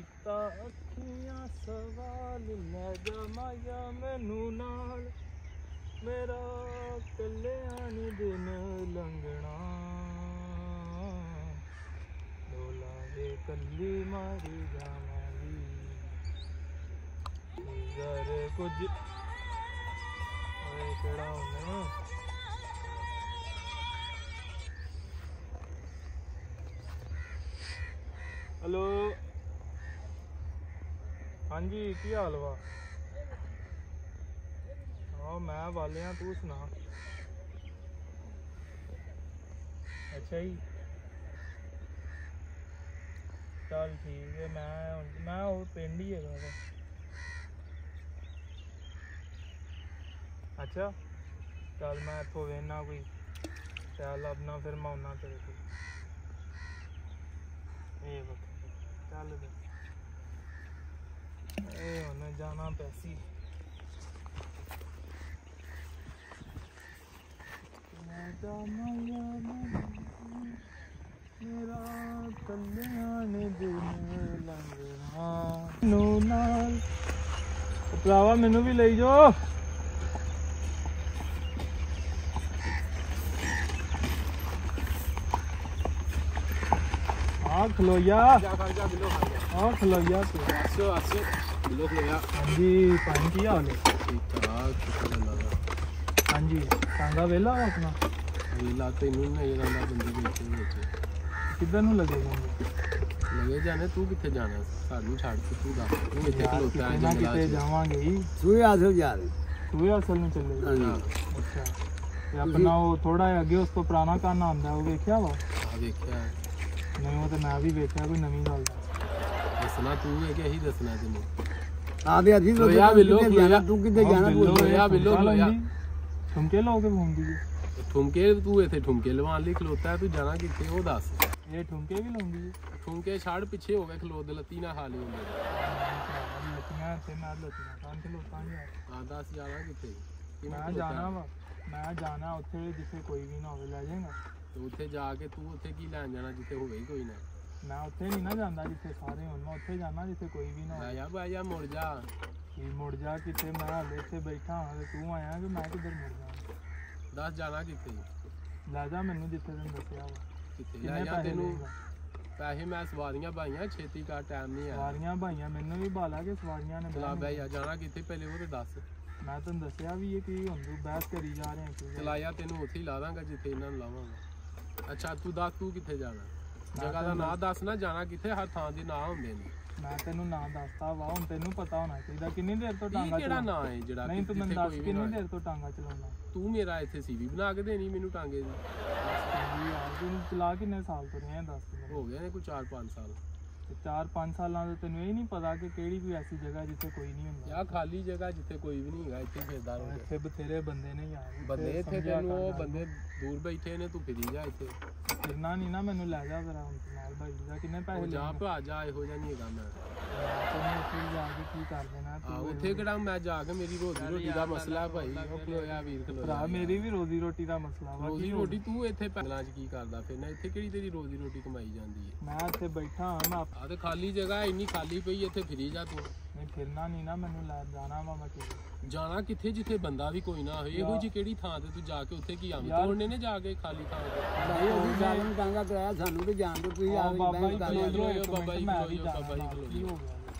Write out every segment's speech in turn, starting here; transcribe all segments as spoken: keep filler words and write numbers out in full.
ਕੀਤਾ ਅੱਖੀਆਂ ਸਵਾਲ ਲੈ ਜਾ ਮਾਇਆ ਮੈਨੂੰ ਨਾਲ ਮੇਰਾ ਕੱਲਿਆਂ ਨੀ ਦਿਨ ਲੰਘਣਾ ਡੋਲਾ ਵੇ ਕੱਲੀ ਮਾਰੀ ਜਾਵਾਂਗੀ ਯਾਰ ਕੁਝ ਓਏ ਕਿਹੜਾ ਹੋਣਾ हेलो हाँ जी की हाल वा हाँ मैं वाले हाँ तू सुना अच्छा ही चल ठीक है मैं मैं वो पिंड ही है अच्छा चल मैं इतों वेना कोई चल अपना फिर मैं आना तेरे को ये वक्त चल उन्हें जाना पैसी मेरा कल्याण दिन लंघना भरावा मैनू भी ले जाओ हाँ खलोया हाँ खलोया हाँ जी पानी की हाल है हाँ जी टांगा वेला अपना वेला तेनू किधर नूं लगेगा लगे जाने तू किथे जाना सानू छड़ के तू दस तू इथे खलोता है ना किथे जावांगे ही तू आसल जा तू आसल में चले अच्छा ते अपना वो थोड़ा आगे उस तो पुराना काना आंदा वो देखया वा हां देखया नहीं वो तो मैं भी देखा कोई नवी गल दसना तू है कि यही दसना तेनू आ दे अजी लोया बिल्लो लोया तू किथे जाना लोया बिल्लो लोया ठुमके लोगे घूमदी ठुमके तू इथे ठुमके लवान ली खलोता है तू जाना किथे वो दस ये ठुमके भी लाउंदी ठुमके छाड़ पीछे हो गए खलो दे लत्ती ना खाली होंदे लत्तियां ते मैं लत्तियां कान खलोता यार हां दस जाना किथे मैं जाना वा मैं जाना उथे जिथे कोई भी ना होवे ले जाएगा तो उत्थे जाके तू उत्थे की लैन जाना जिथे होवे ही कोई ना मैं उत्थे नहीं ना जांदा जिथे सारे होण मैं उत्थे जाना जिथे कोई भी ना हो यार भाई मुड़ जा की मुड़ जा किथे मैं हले इत्थे बैठा हां ते तू आया कि मैं किधर मुड़ जा दस जाना किथे ले जा मैनू जिथे तैनूं दस्सिया वा किथे ले जा तैनूं पैसे मैं सवारियां भाईयां छेती का टाइम नहीं है सवारियां भाईयां मैनू भी बाला के सवारियां ने चला भाई जाना किथे पहले वो ते दस मैं तैनूं दस्सिया भी ये की हुंदू बहस करी जा रहे हैं चलाया तैनूं उत्थे ही ला दांगा जिथे इन्हां नूं लावांगा अच्छा तू दस तू किथे जाना जगह का नाम दस ना जाना किथे हर थां दे नाम हुंदे ने मैं तैनूं नाम दसता वा हुण तैनूं पता होना चाहिए कितनी देर तो टांगा केड़ा नाम है जेड़ा नहीं तू मैनूं दस कितनी देर तो टांगा चलाउणा तू मेरा इत्थे सीवी बना के देनी मैनूं टांगे दी यार तू चला कितने साल तो रहे दस हो गए ने कोई चार पांच साल चार पांच सालां तो तेनूं ये नहीं पता कि केड़ी कोई ऐसी जगह जिथे कोई नहीं हुंदा यार खाली जगह जिथे कोई भी नहीं हैगा इत्थे फिरदा रहो इत्थे बथेरे बंदे ने यार बंदे इत्थे तैनूं ओ बंदे दूर बैठे ने तू फिरी जा इत्थे फिरना नहीं ना मैनूं ले जा जरा हुण नाल भाई जा किन्ने पैसे जा भा जा इहो जा नहीं हैगा मैं तैनूं उत्थे जाके की कर देना तू उत्थे किहड़ा मैं जाके मेरी रोजी रोटी दा मसला भाई ओ खलोया वीर खलोया मेरी भी रोजी रोटी दा मसला वा रोजी रोटी तू इत्थे पैलां च की करदा फिरना इत्थे किहड़ी तेरी रोजी रोटी कमाई जांदी है मैं इत्थे बैठा हां मैं आ ते खाली जगह इन्नी खाली पई इत्थे फिरी जा तू नहीं फिरना नहीं ना मैनूं ले जाना वा मैं कि जाना किथे जिथे बंदा भी कोई ना होए ਇਹੋ ਜੀ ਕਿਹੜੀ ਥਾਂ ਤੇ ਤੂੰ ਜਾ ਕੇ ਉੱਥੇ ਕੀ ਆਮ ਤੋੜਨੇ ਨੇ ਜਾ ਕੇ ਖਾਲੀ ਥਾਂ ਤੇ ਨਹੀਂ ਉਹ ਜਾਣ ਨੂੰ ਟਾਂਗਾ ਕਰਾਇਆ ਸਾਨੂੰ ਤੇ ਜਾਣ ਦੋ ਤੁਸੀਂ ਆ ਬਾਬਾ ਜੀ ਖਲੋ ਜਾਓ ਬਾਬਾ ਜੀ ਖਲੋ ਜਾਓ ਬਾਬਾ ਜੀ ਖਲੋ ਜਾਓ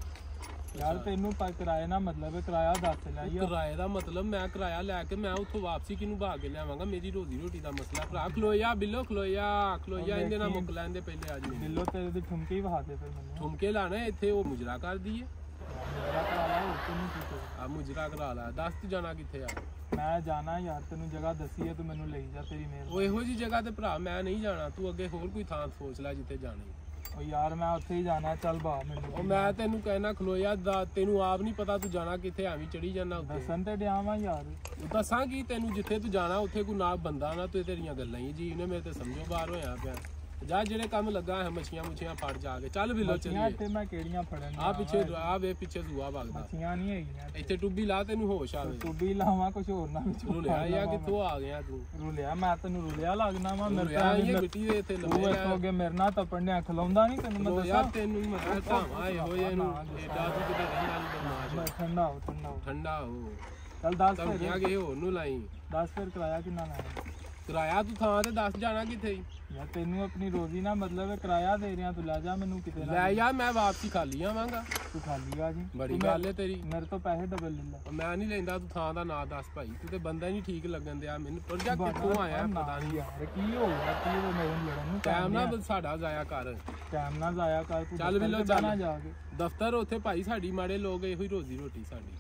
यार तेनू किराए ना मतलब किराया दस लै किराए का मतलब मैं किराया लैके मैं उतो वापसी किनू भाग के लियावांगा मेरी रोजी रोटी का मसला भरा खलोया बिल्लो खलोया खलोया इंदे ना मुक लैंदे पहले आज बिल्लो तेरे दे ठुमके ही वहा दे फिर मैनू ठुमके लाना इत्थे ओ मुजरा कर दीए मुजरा करा ला और तैनू की आ मुजरा करा ला दस तू जाना किथे यार मैं जाना यार तेनू जगह दसी है तू मैनू ले जा तेरी मेहरबानी ओ इहो जी जगह ते भरा मैं नहीं जाना तू अगे होर कोई थां सोच ले जिथे जानी ओ यार मैं उत्थे ही जाना चल बा मैनू ओ मैं तेनू कहना खलोया तेनू आप नहीं पता तू जाना किथे एवें चढ़ी जाना उत्ते दसन ते डिया वा यार दसां की तेनू जिथे तू जाना उत्थे कोई ना बंदा ना ते तेरियां गल्लां ही जी ने मेरे ते समझो बाहर होया पिया ਜਾ ਜਿਹੜੇ ਕੰਮ ਲੱਗਾ ਹੈ ਮੱਛੀਆਂ ਮੁੱਛੀਆਂ ਫੜ ਜਾ ਕੇ ਚੱਲ ਬਿੱਲੋ ਚੱਲੀਏ ਇੱਥੇ ਮੈਂ ਕਿਹੜੀਆਂ ਫੜਨ ਆ ਪਿੱਛੇ ਆ ਵੇ ਪਿੱਛੇ ਸੂਆ ਵਗਦਾ ਮੱਛੀਆਂ ਨਹੀਂ ਹੈਗੀਆਂ ਇੱਥੇ ਟੁੱਬੀ ਲਾ ਤੈਨੂੰ ਹੋਸ਼ ਆਵੇ ਟੁੱਬੀ ਲਾਵਾਂ ਕੁਝ ਹੋਰ ਨਾ ਵਿੱਚ ਰੁਲਿਆ ਯਾ ਕਿੱਥੋਂ ਆ ਗਿਆ ਤੂੰ ਰੁਲਿਆ ਮੈਂ ਤੈਨੂੰ ਰੁਲਿਆ ਲੱਗਣਾ ਵਾ ਮੇਰੇ ਤਾਂ ਇਹ ਮਿੱਟੀ ਦੇ ਇੱਥੇ ਲੰਮੇ ਹੋ ਗਏ ਮੇਰੇ ਨਾਲ ਤੱਪਣ ਨੇ ਖਲਾਉਂਦਾ ਨਹੀਂ ਤੈਨੂੰ ਮੈਂ ਦੱਸਾਂ ਤੈਨੂੰ ਮੈਂ ਧਾਵਾ ਇਹੋ ਜਿਹਾ ਨੂੰ ਏਡਾ ਤੂੰ ਕਿਤੇ ਰਹਿੰਦਾ ਨਹੀਂ ਬਦਮਾਸ਼ ਠੰਡਾ ਹੋ ਠੰਡਾ ਹੋ ਠੰਡਾ ਹੋ ਚੱਲ ਦੱਸ ਫਿਰ ਗਿਆ ਕਿ ਹੋਰ ਨੂੰ ਲਾਈ ਦੱਸ ਫਿਰ ਕਿਰਾਇਆ ਕਿੰਨਾ ਲਾਇਆ ਕਿਰਾਇਆ ਤੂੰ ਥਾਂ ਤੇ ਦੱਸ ਜਾਣਾ ਕਿੱਥੇ ਯਾਰ ਤੈਨੂੰ ਆਪਣੀ ਰੋਜ਼ੀ ਨਾ ਮਤਲਬ ਹੈ ਕਿਰਾਇਆ ਦੇ ਰਿਆਂ ਤੂੰ ਲੈ ਜਾ ਮੈਨੂੰ ਕਿਤੇ ਲੈ ਯਾਰ ਮੈਂ ਵਾਪਸੀ ਖਾਲੀ ਆਵਾਂਗਾ ਤੂੰ ਖਾਲੀ ਆ ਜੀ ਬੜੀ ਗੱਲ ਹੈ ਤੇਰੀ ਮੇਰੇ ਤੋਂ ਪੈਸੇ ਡਬਲ ਲੈ ਲੈ ਮੈਂ ਨਹੀਂ ਲੈਂਦਾ ਤੂੰ ਥਾਂ ਦਾ ਨਾਂ ਦੱਸ ਭਾਈ ਤੂੰ ਤੇ ਬੰਦਾ ਨਹੀਂ ਠੀਕ ਲੱਗਣ ਦਿਆ ਮੈਨੂੰ ਪੁਰਜਾ ਕਿੱਥੋਂ ਆਇਆ ਪਤਾ ਨਹੀਂ ਯਾਰ ਕੀ ਹੋ ਗਿਆ ਕੀ ਉਹ ਮੇਰੇ ਨਾਲ ਲੜਨ ਨੂੰ ਟਾਈਮ ਨਾ ਸਾਡਾ ਜ਼ਾਇਆ ਕਰ ਟਾਈਮ ਨਾ ਜ਼ਾਇਆ ਕਰ ਤੂੰ ਚੱਲ ਬਿੱਲੋ ਚੱਲ ਜਾ ਕੇ ਦਫ਼ਤਰ ਉੱਥੇ ਭਾਈ ਸਾਡੀ ਮਾੜੇ ਲੋਕ ਇਹੋ ਹੀ ਰੋਜ਼ੀ ਰੋਟੀ ਸਾਡੀ